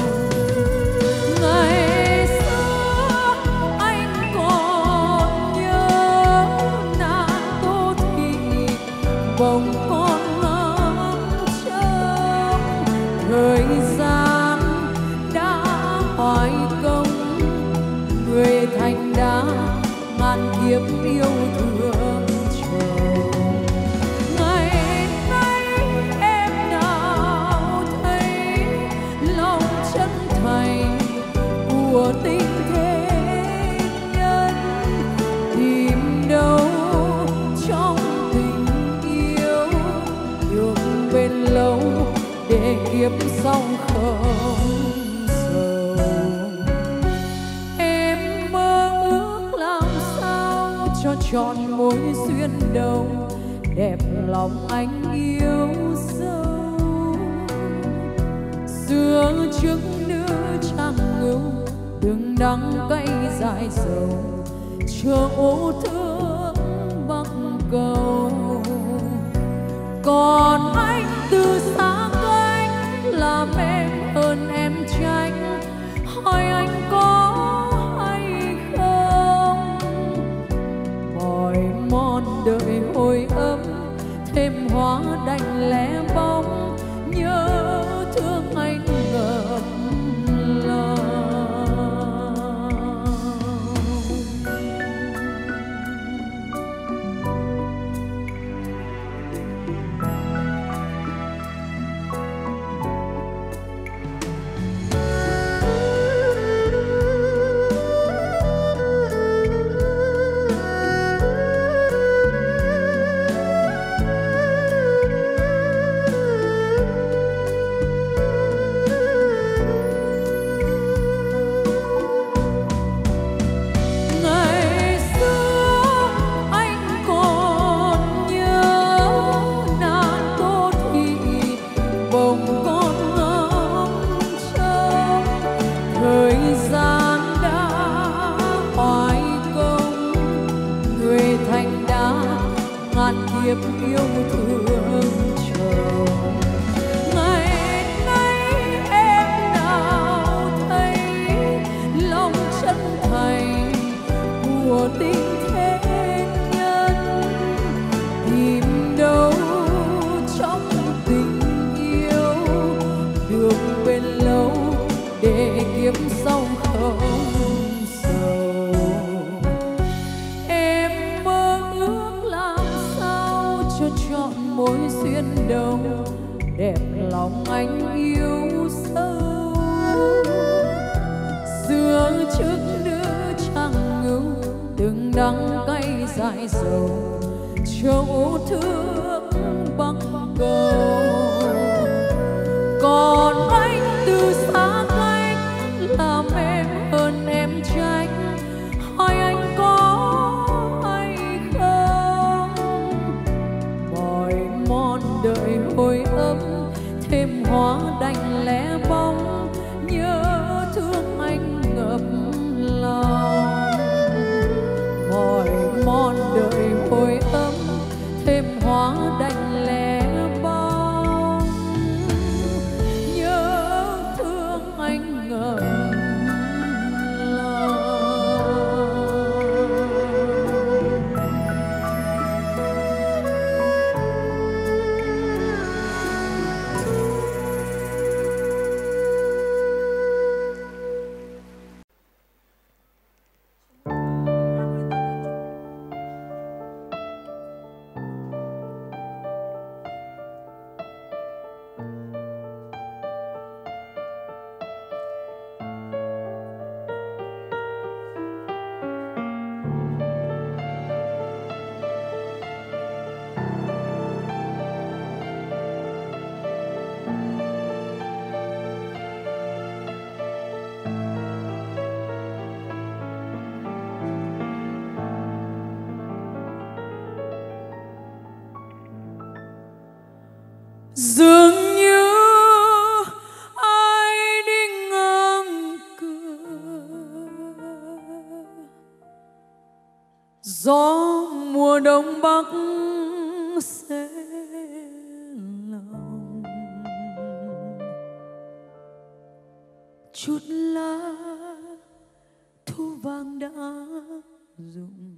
Ngày xưa anh còn nhớ nàng Tô Thị, bồng con ngắm trông. Thời gian đã hoài công, người thành đã ngàn kiếp yêu thương chờ. Ngày nay em nào thấy lòng chân thành của tình thế nhân, tìm đâu trong tình yêu được bền lâu để kiếp sau không sầu. Em mơ ước làm sao cho trọn mối duyên đầu, đẹp lòng anh yêu dấu. Xưa trước nữ trang ngưu, đường đắng cay dài dầu, chờ ô thương bắc cầu. Còn anh từ xa cánh, làm em hơn em tránh, hỏi anh có hay không. Mỏi mòn đợi hồi âm, thêm hóa đành lẻ bóng, nhớ thương anh ngập lòng. đẹp lòng anh yêu sâu. Xưa trước nữ trăng ngưu từng đắng cay dại dầu, châu thương bắc cầu. Còn anh từ xa cách làm em hơn em tránh, hỏi anh có hay không. Mọi mòn đời hồi ấm thêm hóa đành lẻ bóng, nhớ thương anh ngập lòng. Mọi mòn đời hồi ấm thêm hóa đành lẻ bóng, nhớ thương anh ngập lòng. Dường như ai đi ngang cửa, gió mùa đông bắc sẽ lòng. Chút lá thu vàng đã rụng,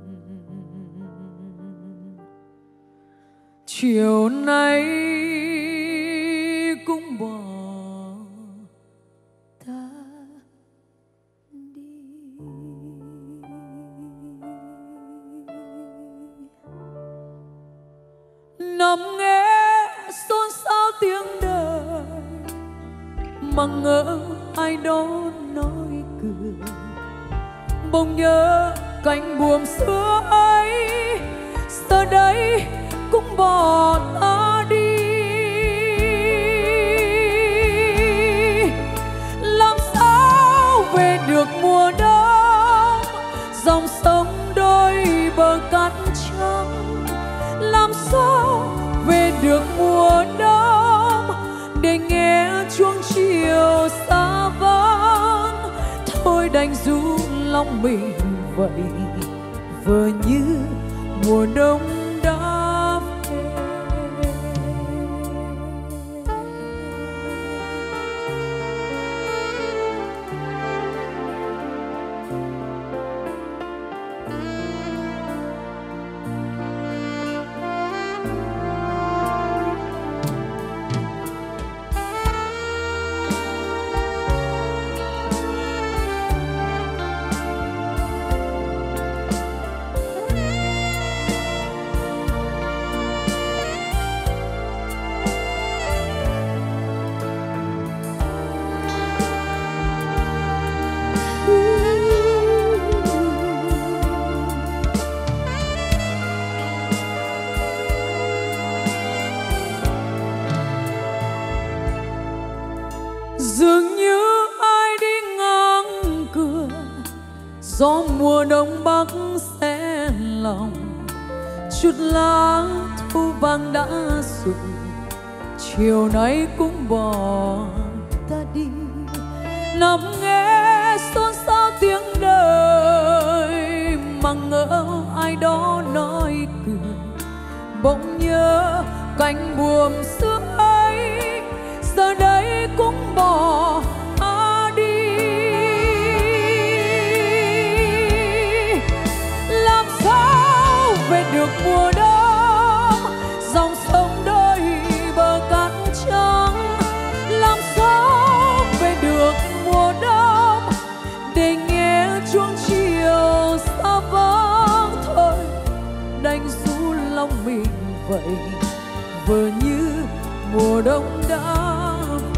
chiều nay cũng bỏ ta đi. Nằm nghe xôn xao tiếng đời, mà ngỡ ai đó nói cười. Bỗng nhớ cánh buồm xưa ấy, giờ đây cũng bỏ ta đi. Làm sao về được mùa đông, dòng sông đôi bờ cát trắng. Làm sao về được mùa đông, để nghe chuông chiều xa vắng. Thôi đành ru lòng mình vậy, vừa như mùa đông đã. Dường như ai đi ngang cửa, gió mùa đông bắc xé lòng. Chút lá thu vàng đã rụng, chiều nay cũng bỏ ta đi. Nằm nghe xôn xao tiếng đời, mà ngỡ ai đó nói cười. Bỗng nhớ cánh buồm xưa ấy, giờ đây cũng bỏ ta đi. Làm sao về được mùa đông, dòng sông đôi bờ cát trắng. Làm sao về được mùa đông, để nghe chuông chiều xa vắng. Thôi đành ru lòng mình vậy, vừa như mùa đông đã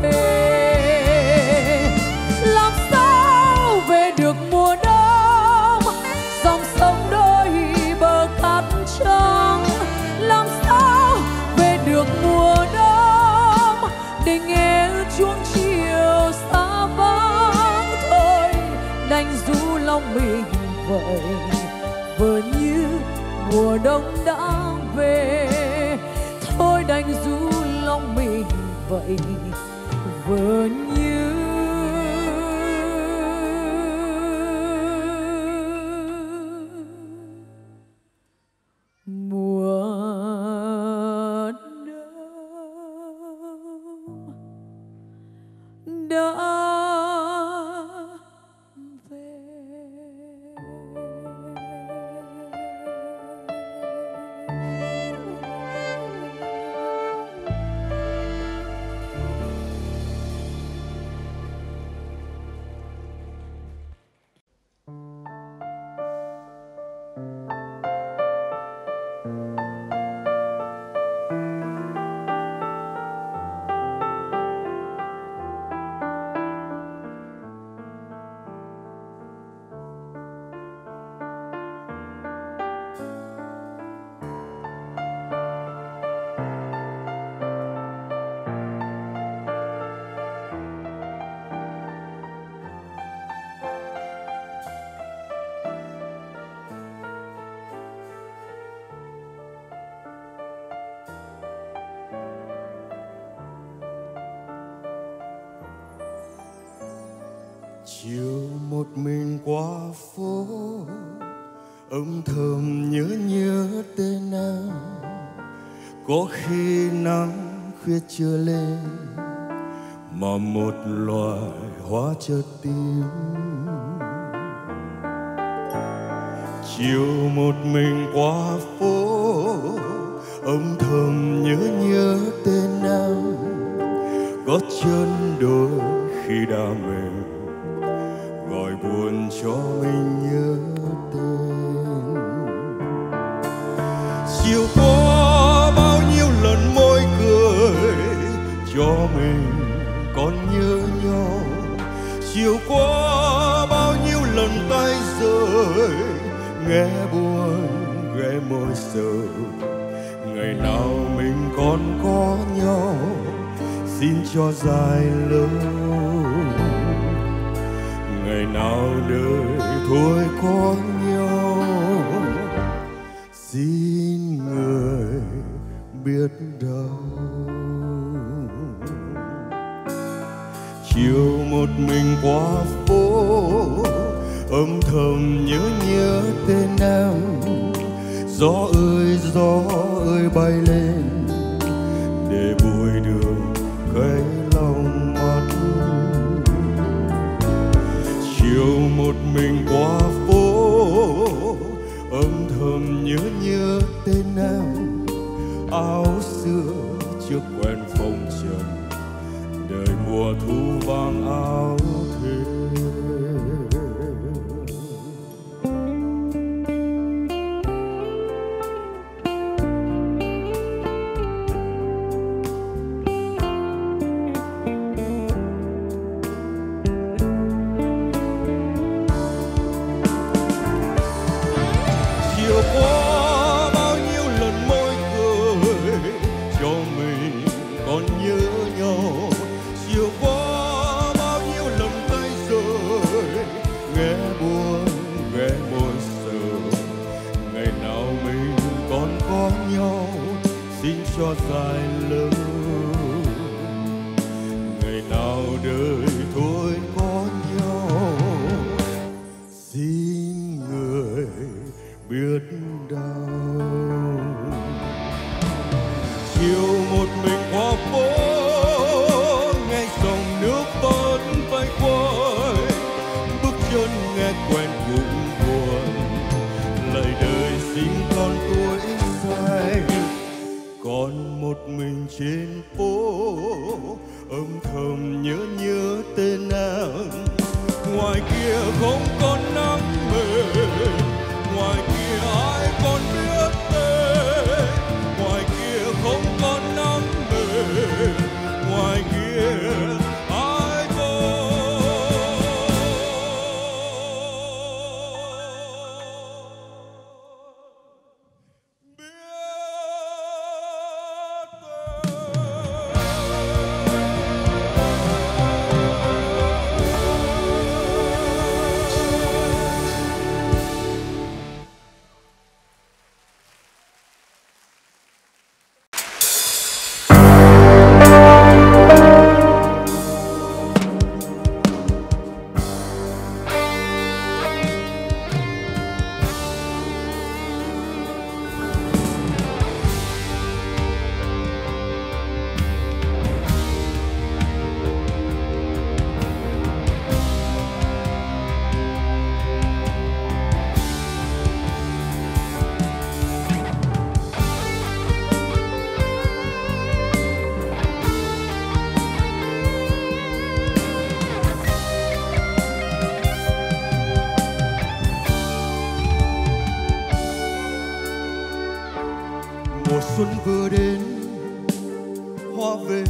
về. Làm sao về được mùa đông, dòng sông đôi bờ cát trắng. Làm sao về được mùa đông để nghe chuông chiều xa vắng. Thôi đành ru lòng mình vậy, vừa như mùa đông đã về. Thôi đành ru lòng mình vậy, vừa như mùa đông đã chiều một mình qua phố, âm thầm nhớ nhớ tên em. Có khi nắng khuya chưa lên mà một loài hoa chợt tím. Chiều một mình qua phố, âm thầm nhớ nhớ tên em. Có chân đôi khi đã mềm, gọi buồn cho mình nhớ tên. Chiều qua bao nhiêu lần môi cười cho mình còn nhớ nhau. Chiều qua bao nhiêu lần tay rơi nghe buồn ghé môi sầu. Ngày nào mình còn có nhau, xin cho dài lâu. Ngày nào đời thôi có nhau, xin người biết đâu. Chiều một mình qua phố, âm thầm nhớ nhớ tên em. Gió ơi gió ơi bay lên để bụi đường cây lòng mắt. Chiều một mình qua phố, âm thầm nhớ nhớ tên em. Áo xưa chưa quen phong trần, đời mùa thu vàng áo thêm. Chiều qua bao nhiêu lần môi cười cho mình còn nhớ nhau. Chiều qua bao nhiêu lần tay rơi nghe buồn ghé môi sầu. Ngày nào mình còn có nhau, xin cho dài lâu. Ngày nào đời thôi có nhau, xin người biết đâu. Chiều một mình qua phố, nghe dòng nước vẫn vây quanh. Bước chân nghe quen cũng buồn, lời đời xin con tuổi xanh. Còn một mình trên phố, âm thầm nhớ nhớ tên em. Ngoài kia không còn nắng mệt, ngoài kia ai còn biết tên. Ngoài kia không còn nắng mệt,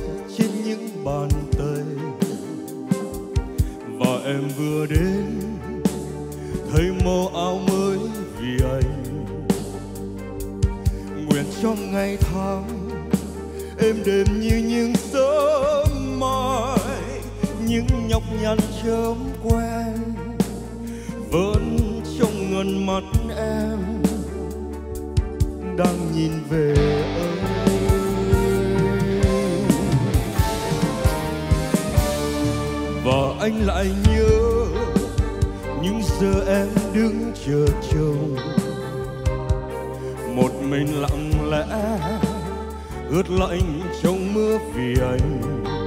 trên những bàn tay. Và em vừa đến thấy màu áo mới vì anh. Nguyện trong ngày tháng êm đềm như những sớm mai, những nhọc nhằn chớm quen vẫn trong ngần mắt em đang nhìn về anh. Và anh lại nhớ những giờ em đứng chờ chồng, một mình lặng lẽ ướt lạnh trong mưa vì anh.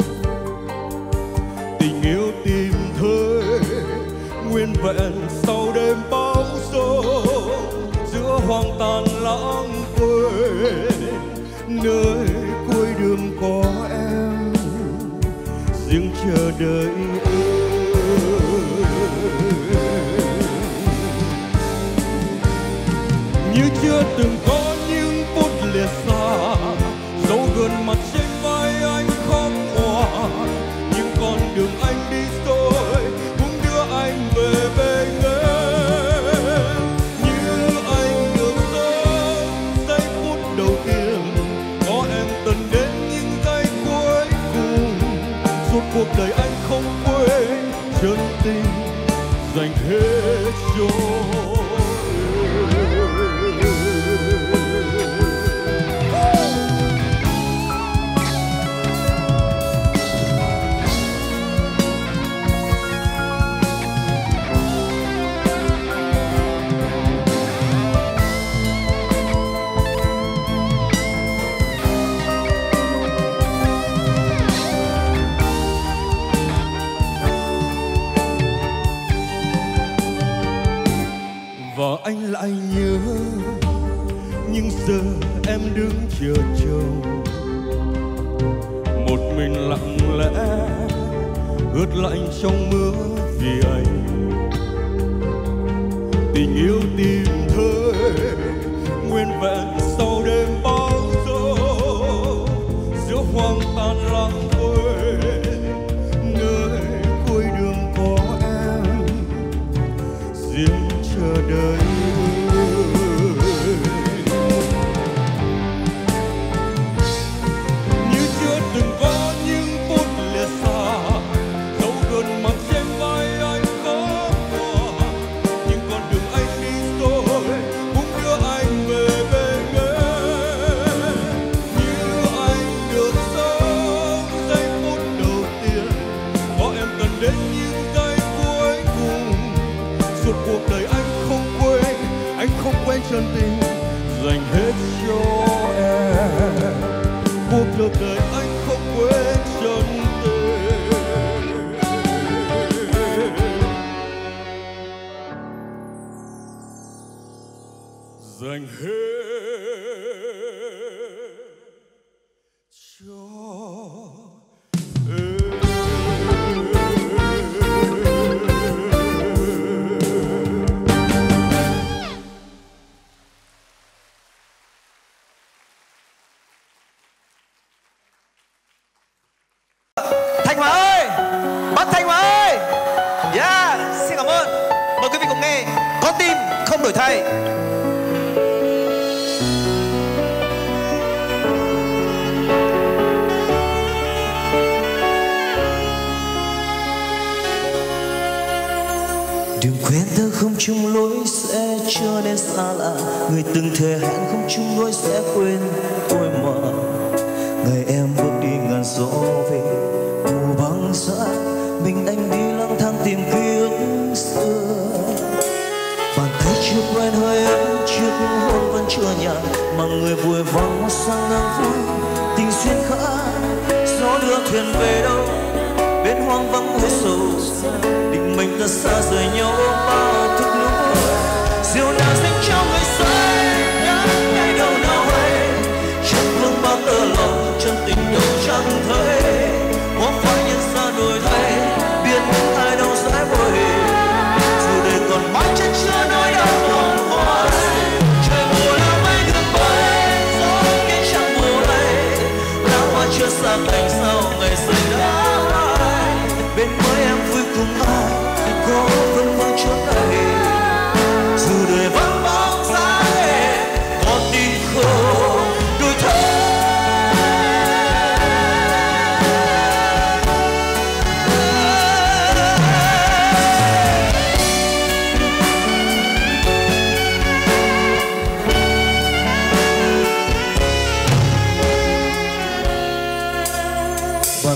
Tình yêu tìm thấy nguyên vẹn sau đêm bão gió, giữa hoang tàn lãng quên nơi cuối đường có em riêng chờ đợi ơi. Như chưa từng có những phút lìa xa, dấu gần mặt trên vai anh khóc òa. Nhưng con đường anh đi rồi cũng đưa anh về bên em. Như anh được sống giây phút đầu tiên, có em tận đến những giây cuối cùng. Suốt cuộc đời anh không quên chân tình dành hết cho anh lại nhớ những giờ em đứng chờ chồng, một mình lặng lẽ ướt lạnh trong mưa vì anh. Tình yêu tìm thấy nguyên vẹn sau đêm bão gió, giữa hoang tàn lãng quên nơi cuối đường có em riêng chờ đợi. Như chưa từng có những phút lìa xa, dấu gần mặt trên vai anh có qua. Nhưng con đường anh đi rồi cũng đưa anh về bên em. Như anh được sống giây phút đầu tiên, có em cần đến những giây cuối cùng. Suốt cuộc đời anh anh không quên chân tình dành hết cho em. Cuộc đời đời anh không quên chân tình dành hết cho em. Thanh Hóa ơi, Bắc Thanh Hóa ơi, yeah, xin cảm ơn. Mời quý vị cùng nghe Con tim không đổi thay. Đừng quên ta không chung lối sẽ trở nên xa lạ, người từng thề hẹn không chung lối sẽ quên tôi mà. Ngày em bước đi ngàn gió về mù băng giá, mình anh đi lang thang tìm ký ức xưa. Bàn tay chưa quen hơi ấm trước hôn vẫn chưa nhạt, mà người vội vàng một sang ngang vui tình duyên khá. Gió đưa thuyền về đâu bên hoang vắng hối sầu, định mình ta xa rời nhau bao thức lúc diều nào dành cho người say ngã ngay đâu nào hay. Chẳng vương bao tơ lòng chân tình đâu chẳng thấy, có phải nhân xa đổi thay biết ai đâu sẽ vội. Dù đời còn mãi chân chưa nỗi đau còn hoài, trời mùa là mây đường bay gió nghe chẳng mùa này, lá hoa chưa xa cành xa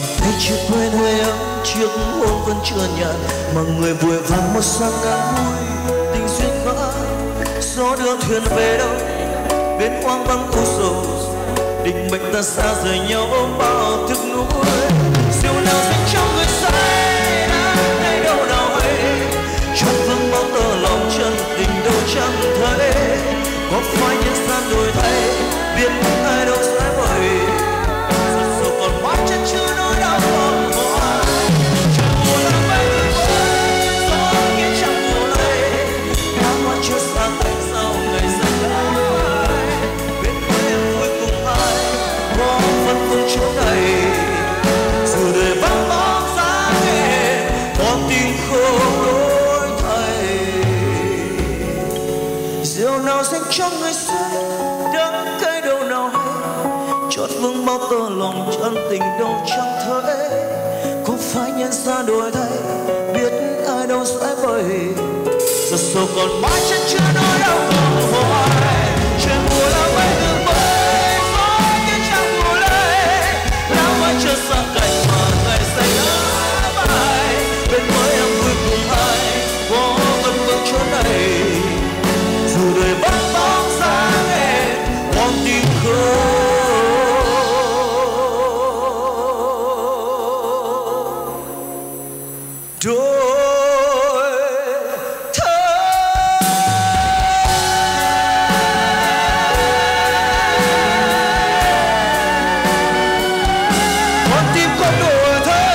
hay chưa quên hơi ấm chiếc hôn vẫn chưa nhạt, mà người vội vàng một sáng ngắn vui tình duyên vỡ. Gió đưa thuyền về đâu bên hoang vắng u sầu, định mệnh ta xa rời nhau ôm bao thức nuối. Diều nào dành cho người say ai đâu nào hay, trong vương bóng tơ lòng chân tình đâu chẳng thấy. Có phải nhân gian đổi thay biết ai đâu sẽ vời, giọt sầu còn mãi chân chưa nỗi đau còn hoài. Chẳng buồn là mây vơi gió kia chẳng buồn đây, đã hoa chưa xa thành sao ngày dần lại. Biết với em vui cùng ai có vẫn vương chỗ này, dù đời vắng bóng dáng em con tim không đổi thay. Diều nào dành cho người say đắng cay đâu nào hay, chót vững bao tơ lòng chân tình đâu chẳng thấy. Có phải nhân gian đổi thay biết ai đâu sẽ vời, giọt sầu còn mãi chân chưa nỗi đau còn hoài. Chuyện buồn là mây từ bơi gió kia chẳng buồn lấy, lá hoa chưa xa cành mà ngày say lá bay. Bên với em vui cùng ai có vẫn vương chỗ này, dù đời vắng bóng dáng em con tim không đổi thay. Con tim không đổi thay.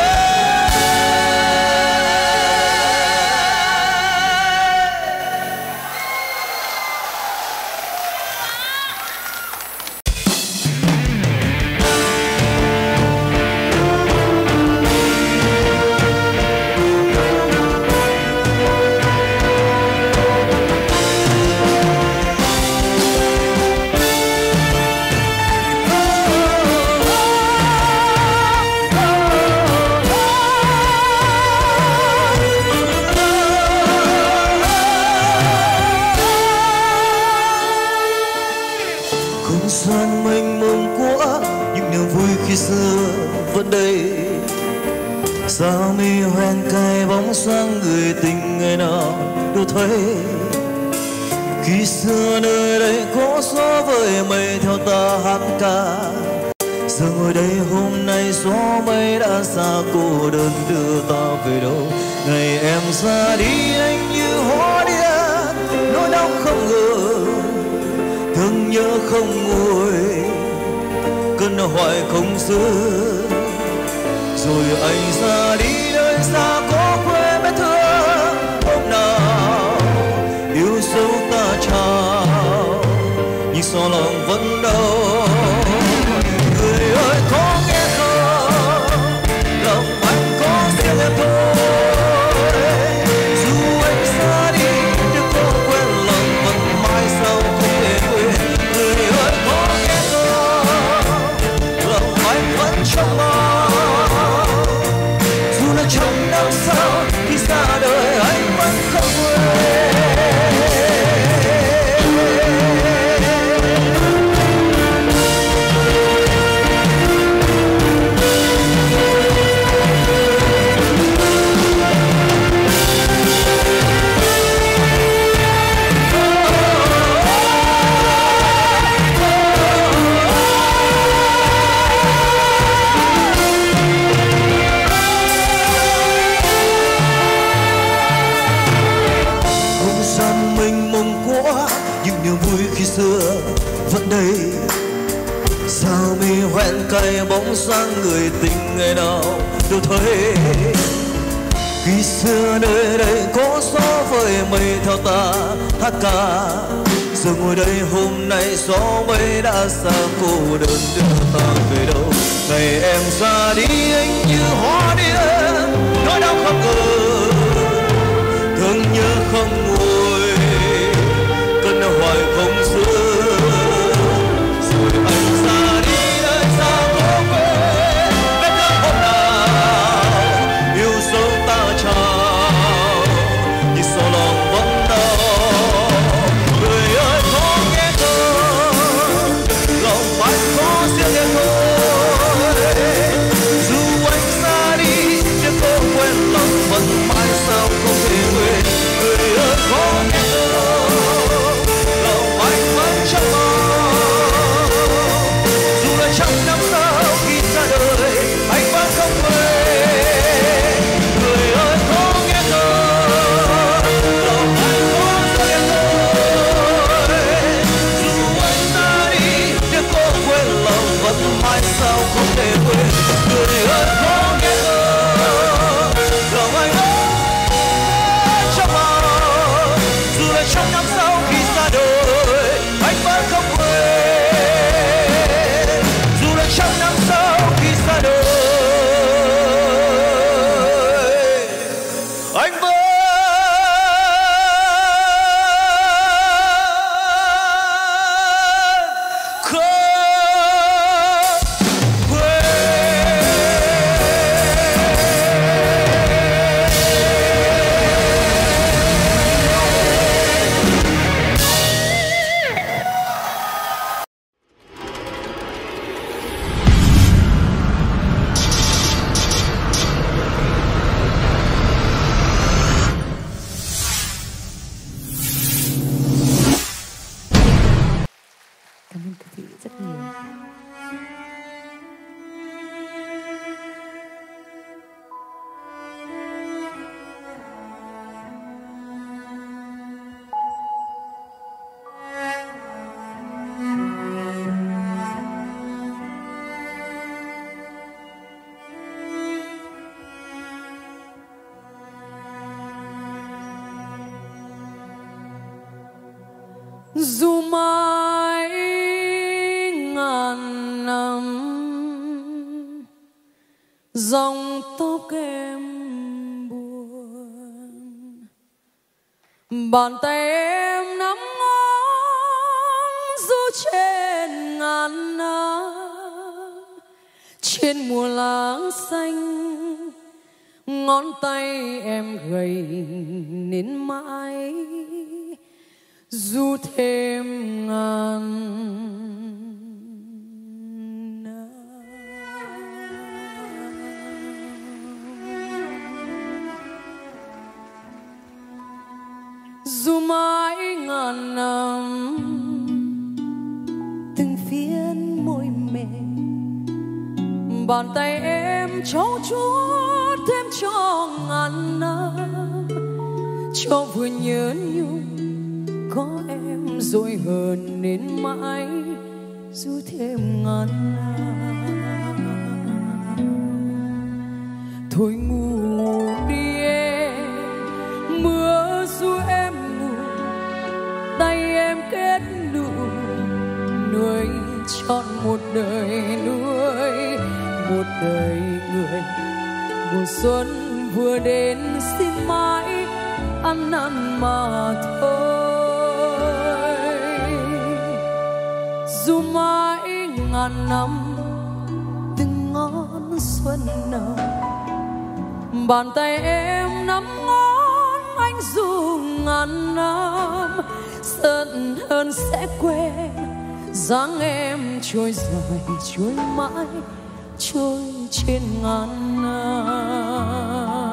Không gian mênh mông quá những niềm vui khi xưa vẫn đây. Sao mi hoen cay bóng sáng người tình ngày nào đâu thấy. Khi xưa nơi đây có gió với mây theo ta hát ca, giờ ngồi đây hôm nay gió mây đã xa cô đơn đưa ta về đâu. Ngày em ra đi anh như hóa điên, nỗi đau không ngừng, thương nhớ không nguôi, cơn hoài không dứt. Rồi anh ra đi nơi xa có quê bé thương, hôm nào yêu dấu ta chào, nhưng sao lòng vẫn đau. Người ơi có nghe không, lòng anh có riêng em thôi. Dù anh ra đi nhưng không quên lòng vẫn mãi sau không thể quên. Người ơi có nghe không, lòng anh vẫn trong mong, dù là trong năm sau khi xa đời anh vẫn không quên. Khi xưa vẫn đây, sao mi hoen cay bóng dáng người tình ngày nào đâu thấy. Khi xưa nơi đây có gió với mây theo ta hát ca, giờ ngồi đây hôm nay gió mây đã xa cô đơn đưa ta về đâu. Ngày em ra đi anh như hóa điên, nỗi đau không ngừng, thương nhớ không nguôi, cơn hoài không dứt. Rồi anh ra đi nơi xa có quê bé thương hôm nào yêu dấu ta chào, nhưng sao lòng vẫn đau. Người ơi có nghe không, lòng anh có riêng em thôi. Dù anh Dù mãi ngàn năm dòng tóc em buồn, bàn tay em nắm ngón du trên ngàn năm. Trên mùa lá xanh ngón tay em gầy đến mãi, dù thêm ngàn năm. Dù mãi ngàn năm từng phiến môi mềm, bàn tay em trau chuốt thêm cho ngàn năm, cho vừa nhớ nhung có em rồi hơn đến mãi, dù thêm ngàn năm. Thôi ngủ đi em, mưa ru em ngủ, tay em kết nụ nuôi trọn một đời, nuôi một đời người. Mùa xuân vừa đến xin mãi ăn năn mà thôi. Dù mãi ngàn năm từng ngón xuân nở, bàn tay em nắm ngón anh dù ngàn năm. Giận hơn sẽ quên dáng em trôi dài trôi mãi, trôi trên ngàn năm.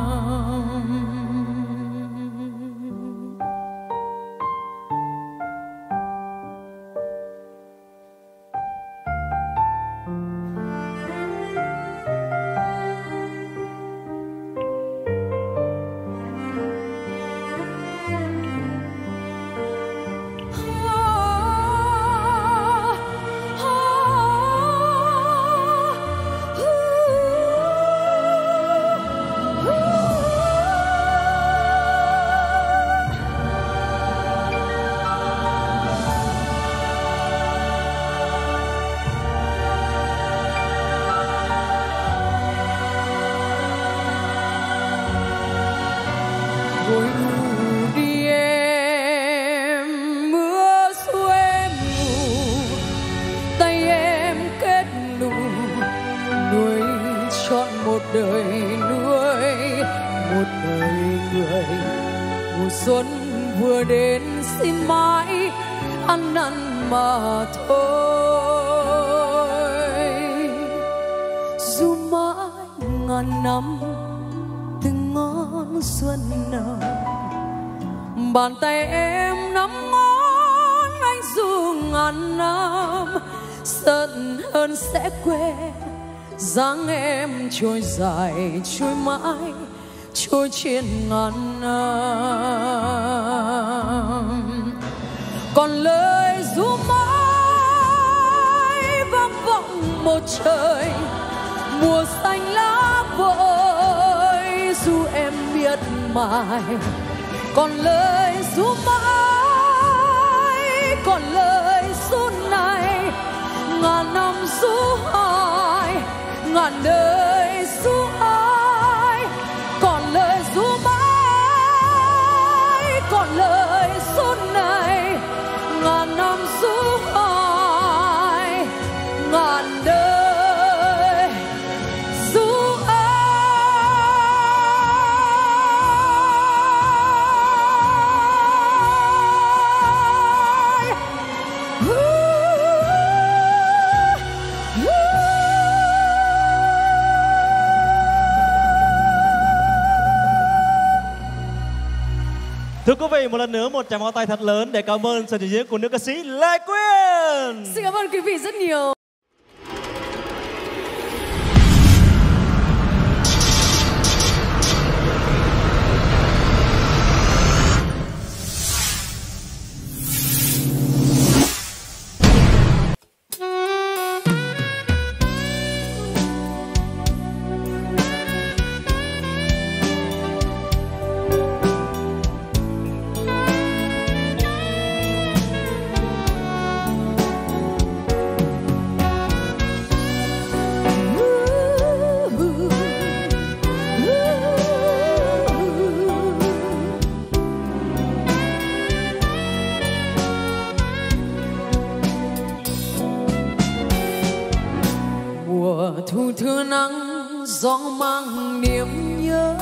Xuân vừa đến xin mãi ăn năn mà thôi. Dù mãi ngàn năm từng ngón xuân nở, bàn tay em nắm ngón anh dù ngàn năm. Giận hơn sẽ quên dáng em trôi dài trôi mãi, trôi trên ngàn năm. Còn lời ru mãi vang vọng một trời, mùa xanh lá vội dù em miệt mài. Còn lời ru mãi, còn lời ru này, ngàn năm ru hoài, ngàn đời ru ai. Còn lời ru mãi, còn lời ru này, ngàn năm ru hoài, ngàn đời ru ai. Thưa quý vị, một lần nữa một tràng pháo tay thật lớn để cảm ơn sự trình diễn của nữ ca sĩ Lê Quyên. Xin cảm ơn quý vị rất nhiều. gió mang niềm nhớ.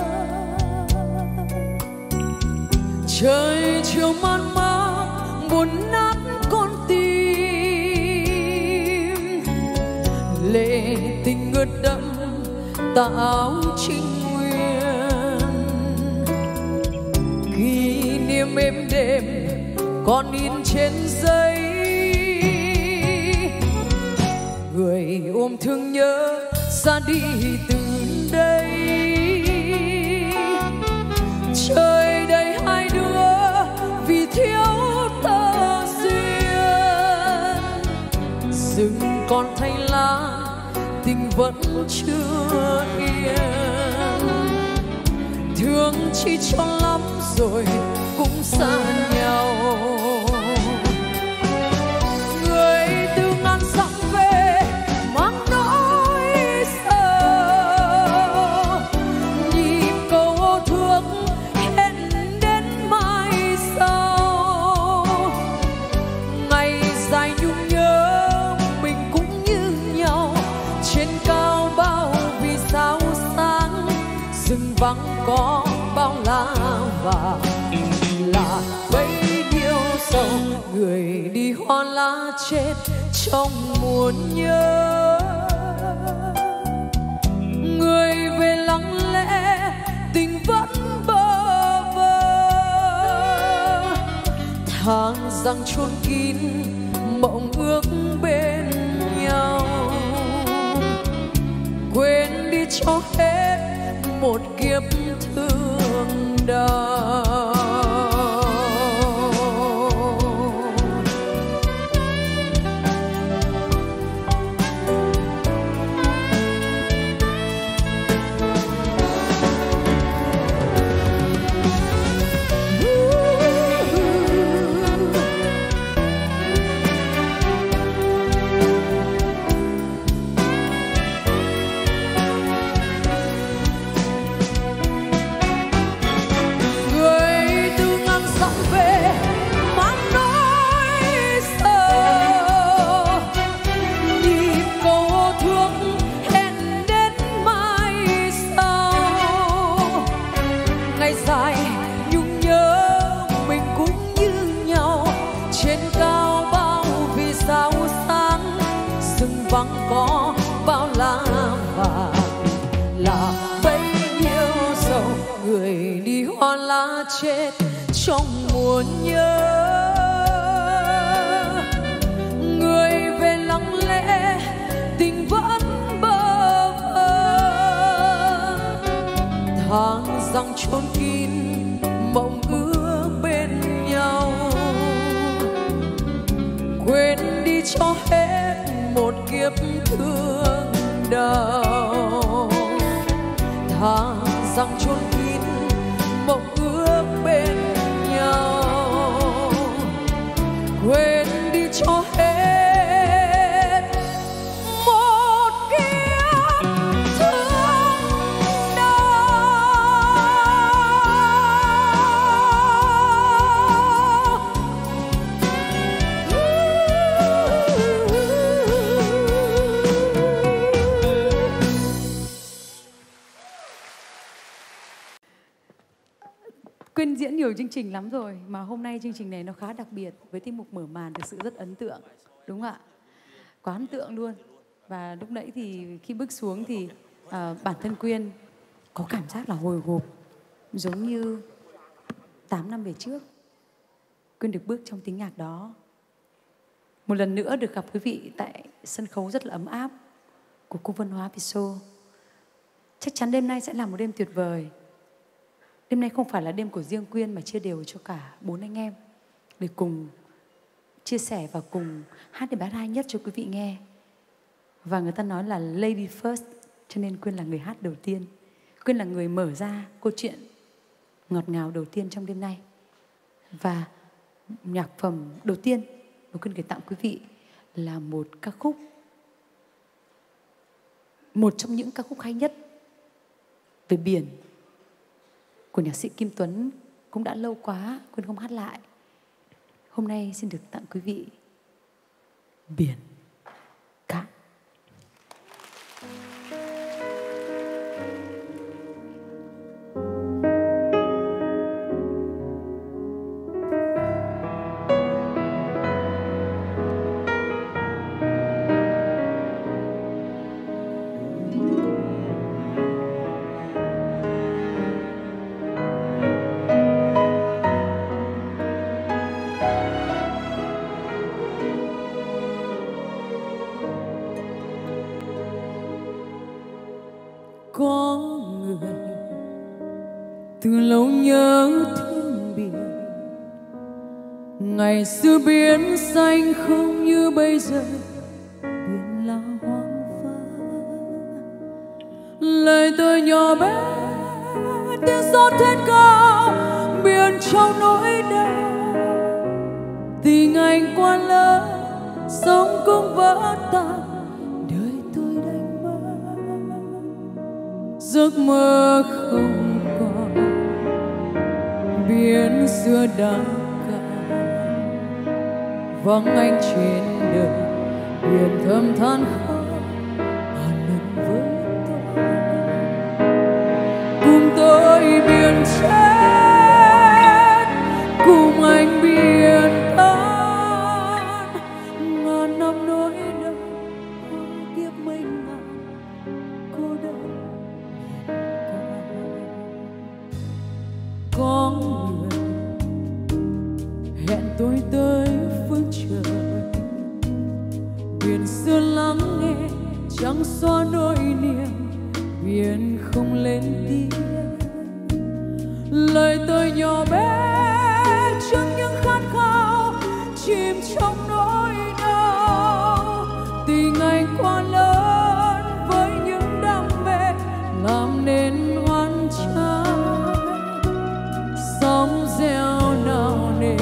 Trời chiều man mác buồn nát con tim, lệ tình ướt đẫm tà áo trinh nguyên. Kỷ niệm êm đềm còn in trên giấy, người ôm thương nhớ ra đi từ đây. Trời đầy hai đứa vì thiếu tơ duyên, rừng còn thanh lá tình vẫn chưa yên. Thương chỉ cho lắm rồi cũng xa nhau. Người từ ngàn dặm về mang nỗi sợ, nhịp cầu ô thương hẹn đến mai sau. Ngày dài nhung nhớ mình cũng như nhau, trên cao bao vì sao sáng, rừng vắng có bao la vàng là bấy nhiêu sầu. Người đi hoa lá chết trong muôn nhớ, người về lặng lẽ tình vẫn bơ vơ. Tháng răng chôn kín mộng ước bên nhau, quên đi cho hết một kiếp thương đau. Vắng có bao la vàng là bấy nhiêu sầu. Người đi hoa lá chết trong muôn nhớ, người về lặng lẽ tình vẫn bơ vơ. Tháng răng chôn kín mộng ước bên nhau, quên đi cho hết một kiếp thương đau. Tháng răng chôn kín mộng ước bên nhau, quên đi cho hết một kiếp thương đau. Quyên diễn nhiều chương trình lắm rồi, mà hôm nay chương trình này nó khá đặc biệt với tiết mục mở màn thực sự rất ấn tượng, đúng không ạ? Quá ấn tượng luôn. Và lúc nãy thì khi bước xuống thì uh, bản thân Quyên có cảm giác là hồi hộp, giống như tám năm về trước Quyên được bước trong tiếng nhạc đó. Một lần nữa được gặp quý vị tại sân khấu rất là ấm áp của Cung Văn Hóa Viso. Chắc chắn đêm nay sẽ là một đêm tuyệt vời. Đêm nay không phải là đêm của riêng Quyên mà chia đều cho cả bốn anh em để cùng chia sẻ và cùng hát để bài hay nhất cho quý vị nghe. Và người ta nói là lady first, cho nên Quyên là người hát đầu tiên. Quyên là người mở ra câu chuyện ngọt ngào đầu tiên trong đêm nay. Và nhạc phẩm đầu tiên mà Quyên gửi tặng quý vị là một ca khúc, một trong những ca khúc hay nhất về biển của nhạc sĩ Kim Tuấn. Cũng đã lâu quá Quyên không hát lại. Hôm nay xin được tặng quý vị Biển Cạn. người từ lâu nhớ thương biển, ngày xưa biển xanh không như bây giờ, biển là hoang vắng. Lời tôi nhỏ bé tiếng gió thét cao, biển trong nỗi đau. Tình anh quá lớn, sống cũng vỡ tan, đời tôi đánh mất, giấc mơ không còn. Biển xưa đang cao, vắng anh trên đời, biển thầm than khóc ngàn lần với tôi. Cùng tôi biển chết, cùng anh biển tan, ngàn năm nỗi đau kiếp mênh mang cô đơn. Có người hẹn tôi tới phương trời, biển xưa lắng nghe chẳng xóa nỗi niềm, biển không lên tiếng. Lời tôi nhỏ bé trước những khát khao, chìm trong nỗi đau. Tình anh quá lớn với những đam mê, làm nên oan trái. Sóng reo nào nề,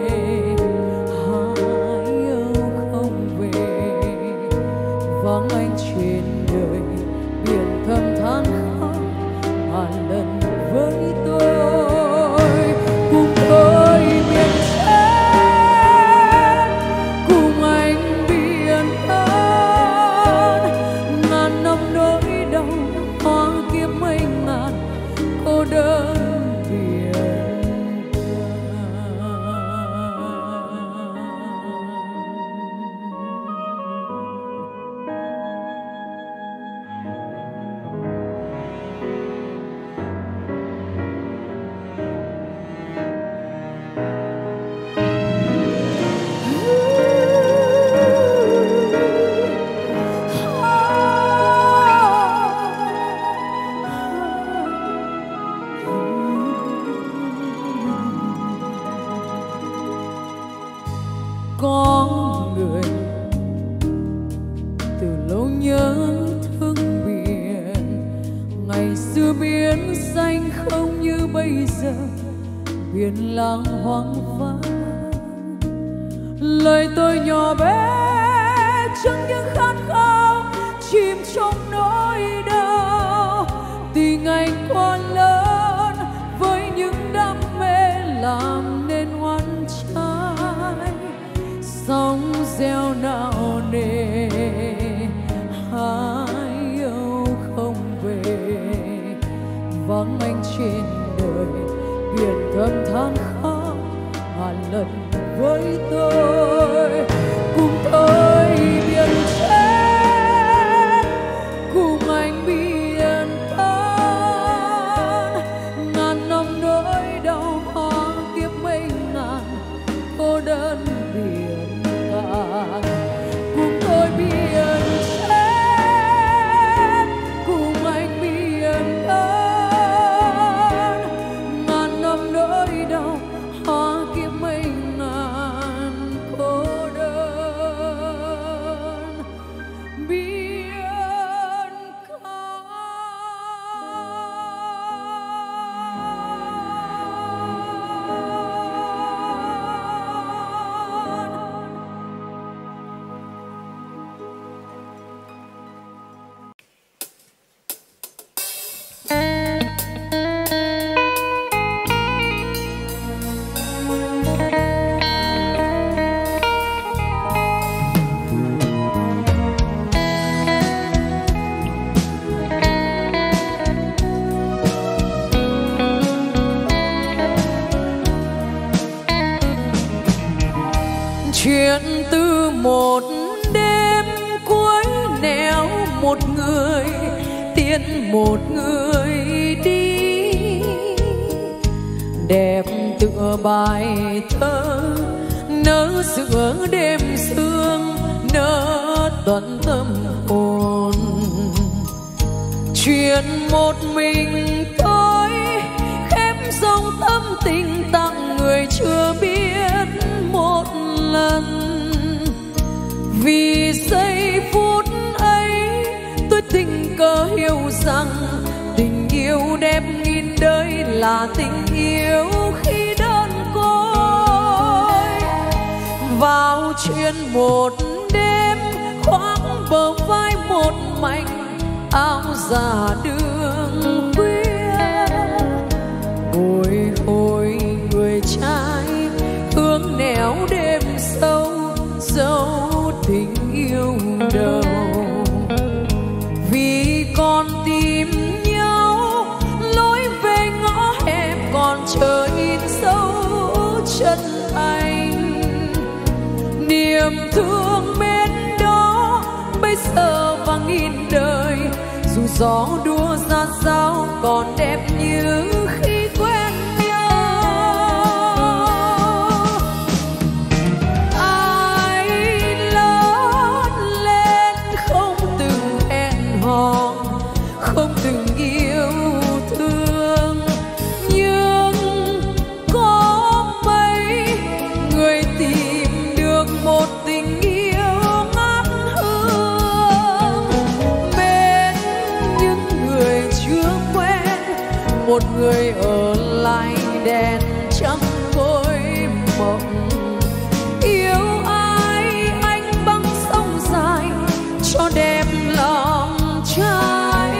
hai yêu không về, vắng anh trên đời, biển thầm than khóc ngàn lần với tôi. Cùng tôi biển chết, cùng anh biển tan, ngàn năm nỗi đau hoa kiếp mênh ngàn, cô đơn biển có người từ lâu nhớ thương biển, ngày xưa biển xanh không như bây giờ, biển lặng hoang vắng. Lời tôi nhỏ bé trong những khát khao, chìm trong nỗi đau. Tình anh quá lớn với những đam mê, làm nên oan trái. Sóng reo nào nề, hai yêu không về, vắng anh trên đời, biển thầm than khóc ngàn lần với tôi. Cùng tôi biển chết, cùng anh biển tan, ngàn năm nỗi đau hoa kiếp mênh ngàn, cô đơn biển. Cùng tôi biển chết, cùng anh biển tan, ngàn năm nỗi đau hoa kiếp mênh ngàn, cô đơn biển cao. Chuyện từ một đêm cuối nẻo một người tiễn một người đi, đẹp tựa bài thơ nở giữa đêm sương, nở tận tâm hồn. chuyện một mình tôi khép dòng tâm tình tặng người chưa biết một lần. Vì giây phút ấy tôi tình cờ hiểu rằng tình yêu đẹp nghìn đời là tình yêu khi đơn côi. Vào chuyện một đêm khoác bờ vai một mảnh áo già đường khuya, bồi hồi người trai hướng nẻo đêm sâu dấu tình yêu đầu. Vì còn tìm nhau lối về ngõ hẹp còn chờ in dấu chân anh. Niềm thương bên đó bây giờ vang nghìn đời, dù gió đua ra sao còn đẹp như khi quen nhau. Ai lớn lên không từng hẹn hò, không từng yêu thương, nhưng có mấy người tìm được một tình yêu ngát hương. Bên những người chưa quen, một người ở lại đèn trắng vội mộng. Yêu ai anh băng sông dài cho đẹp lòng trai.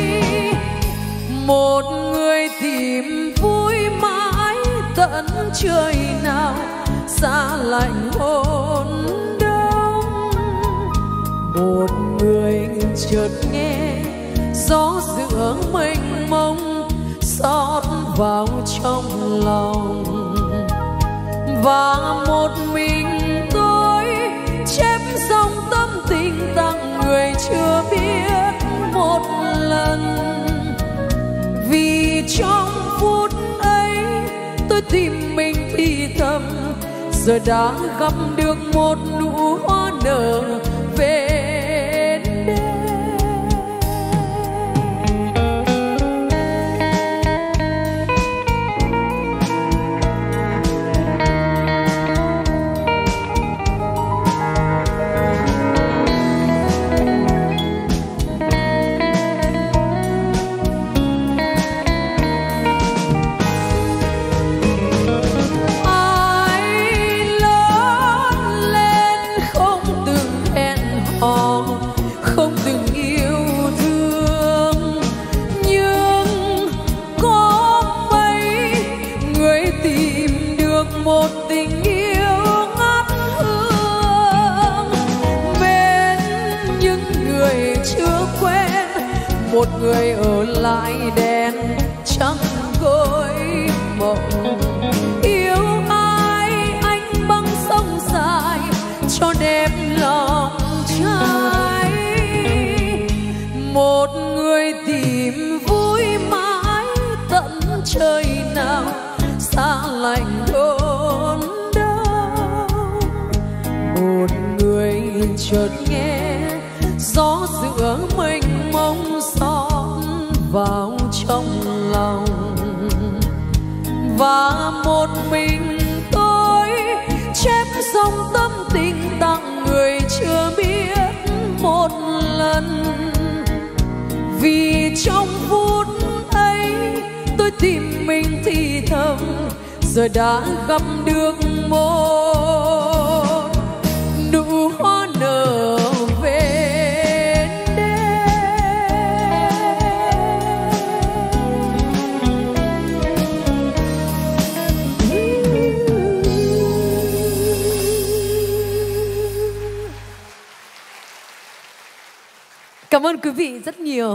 Một người tìm vui mãi tận trời nào, xa lạnh hôn đông. Một người chợt nghe gió giữa mênh mông xót vào trong lòng. Và một mình tôi chép dòng tâm tình tặng người chưa biết một lần. Vì trong phút ấy tôi tìm mình thì thầm, giờ đã gặp được một nụ hoa nở về đêm. Không từng yêu thương, nhưng có mấy người tìm được một tình yêu ngát hương. Bên những người chưa quen, một người ở lại đèn trắng gối mộng. Yêu ai anh băng sông dài cho đẹp lòng trai. Một người tìm vui mãi tận trời nào, xa lạnh đốn đau. Một người chợt nghe gió giữa mênh mông xót vào trong lòng. Và một mình tôi chép dòng tâm tình tặng người chưa biết một lần. Vì trong phút ấy tôi tìm mình thì thầm, giờ đã gặp được một nụ hoa nở về đêm. Cảm ơn quý vị rất nhiều.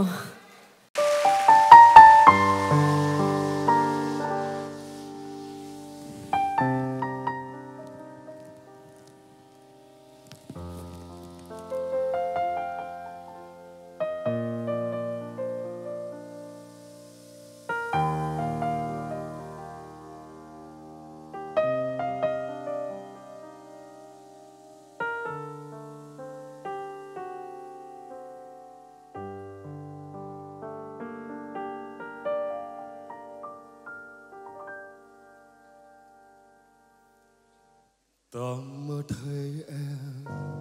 Ta mơ thấy em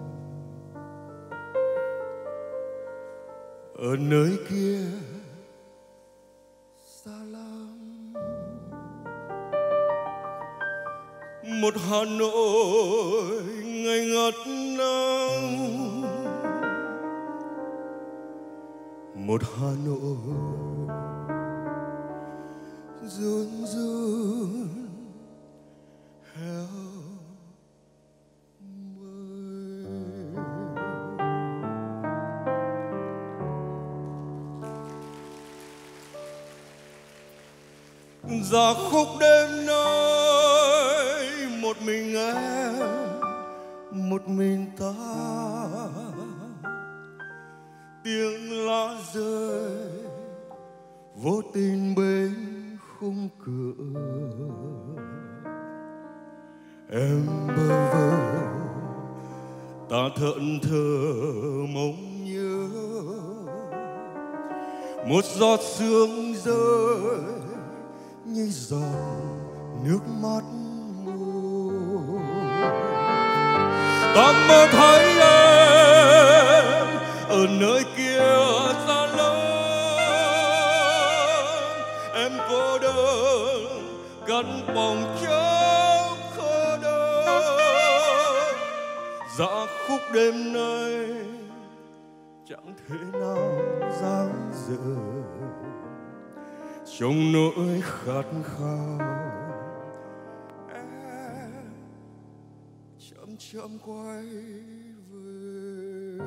ở nơi kia xa lắm, một Hà Nội ngây ngất nắng, một Hà Nội run run heo Ra khúc đêm nay một mình em, một mình ta, tiếng lá rơi vô tình bên khung cửa. Em bơ vơ ta thẫn thờ mong nhớ, một giọt sương rơi như giọt nước mắt mưa. Ta mơ thấy em ở nơi kia xa lắm, em cô đơn căn phòng trống khô đơn. Dạ khúc đêm nay chẳng thể nào dáng dở trong nỗi khát khao. Em chậm chậm quay về.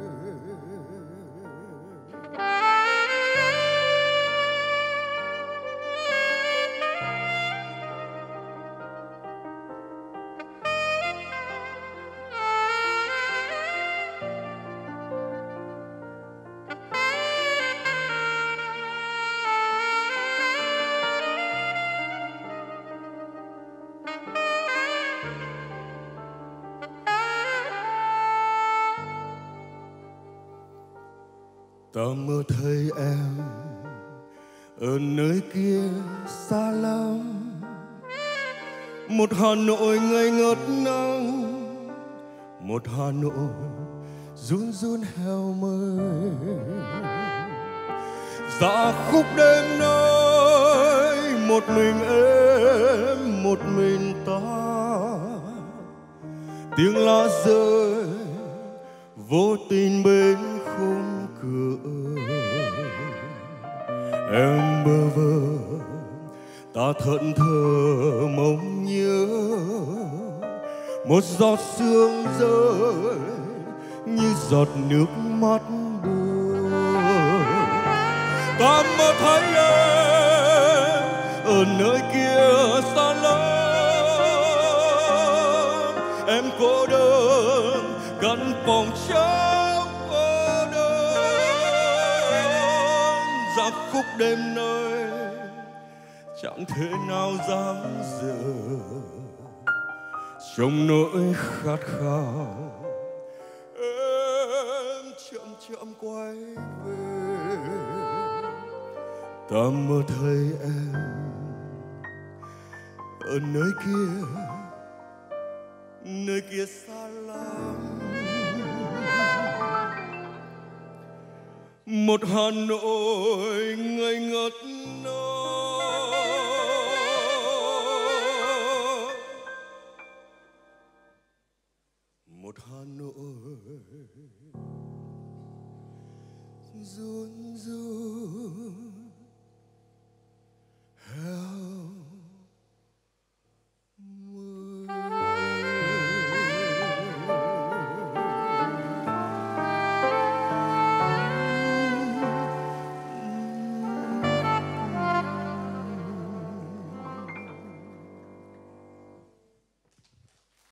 Ta mơ thấy em ở nơi kia xa lắm, một Hà Nội ngây ngất nắng, một Hà Nội run run heo mây. Dạ khúc đêm nay một mình em, một mình ta, tiếng lá rơi vô tình bên khung cửa. Em bơ vơ ta thẫn thờ mong nhớ, một giọt sương rơi như giọt nước mắt buồn. Ta mơ thấy em ở nơi kia xa lắm, em cô đơn căn phòng trống cô đơn. Ra khúc đêm nay chẳng thể nào dám dở trong nỗi khát khao. Em chậm chậm quay về. Ta mơ thấy em ở nơi kia, nơi kia xa lắm, một Hà Nội ngây ngất nắng.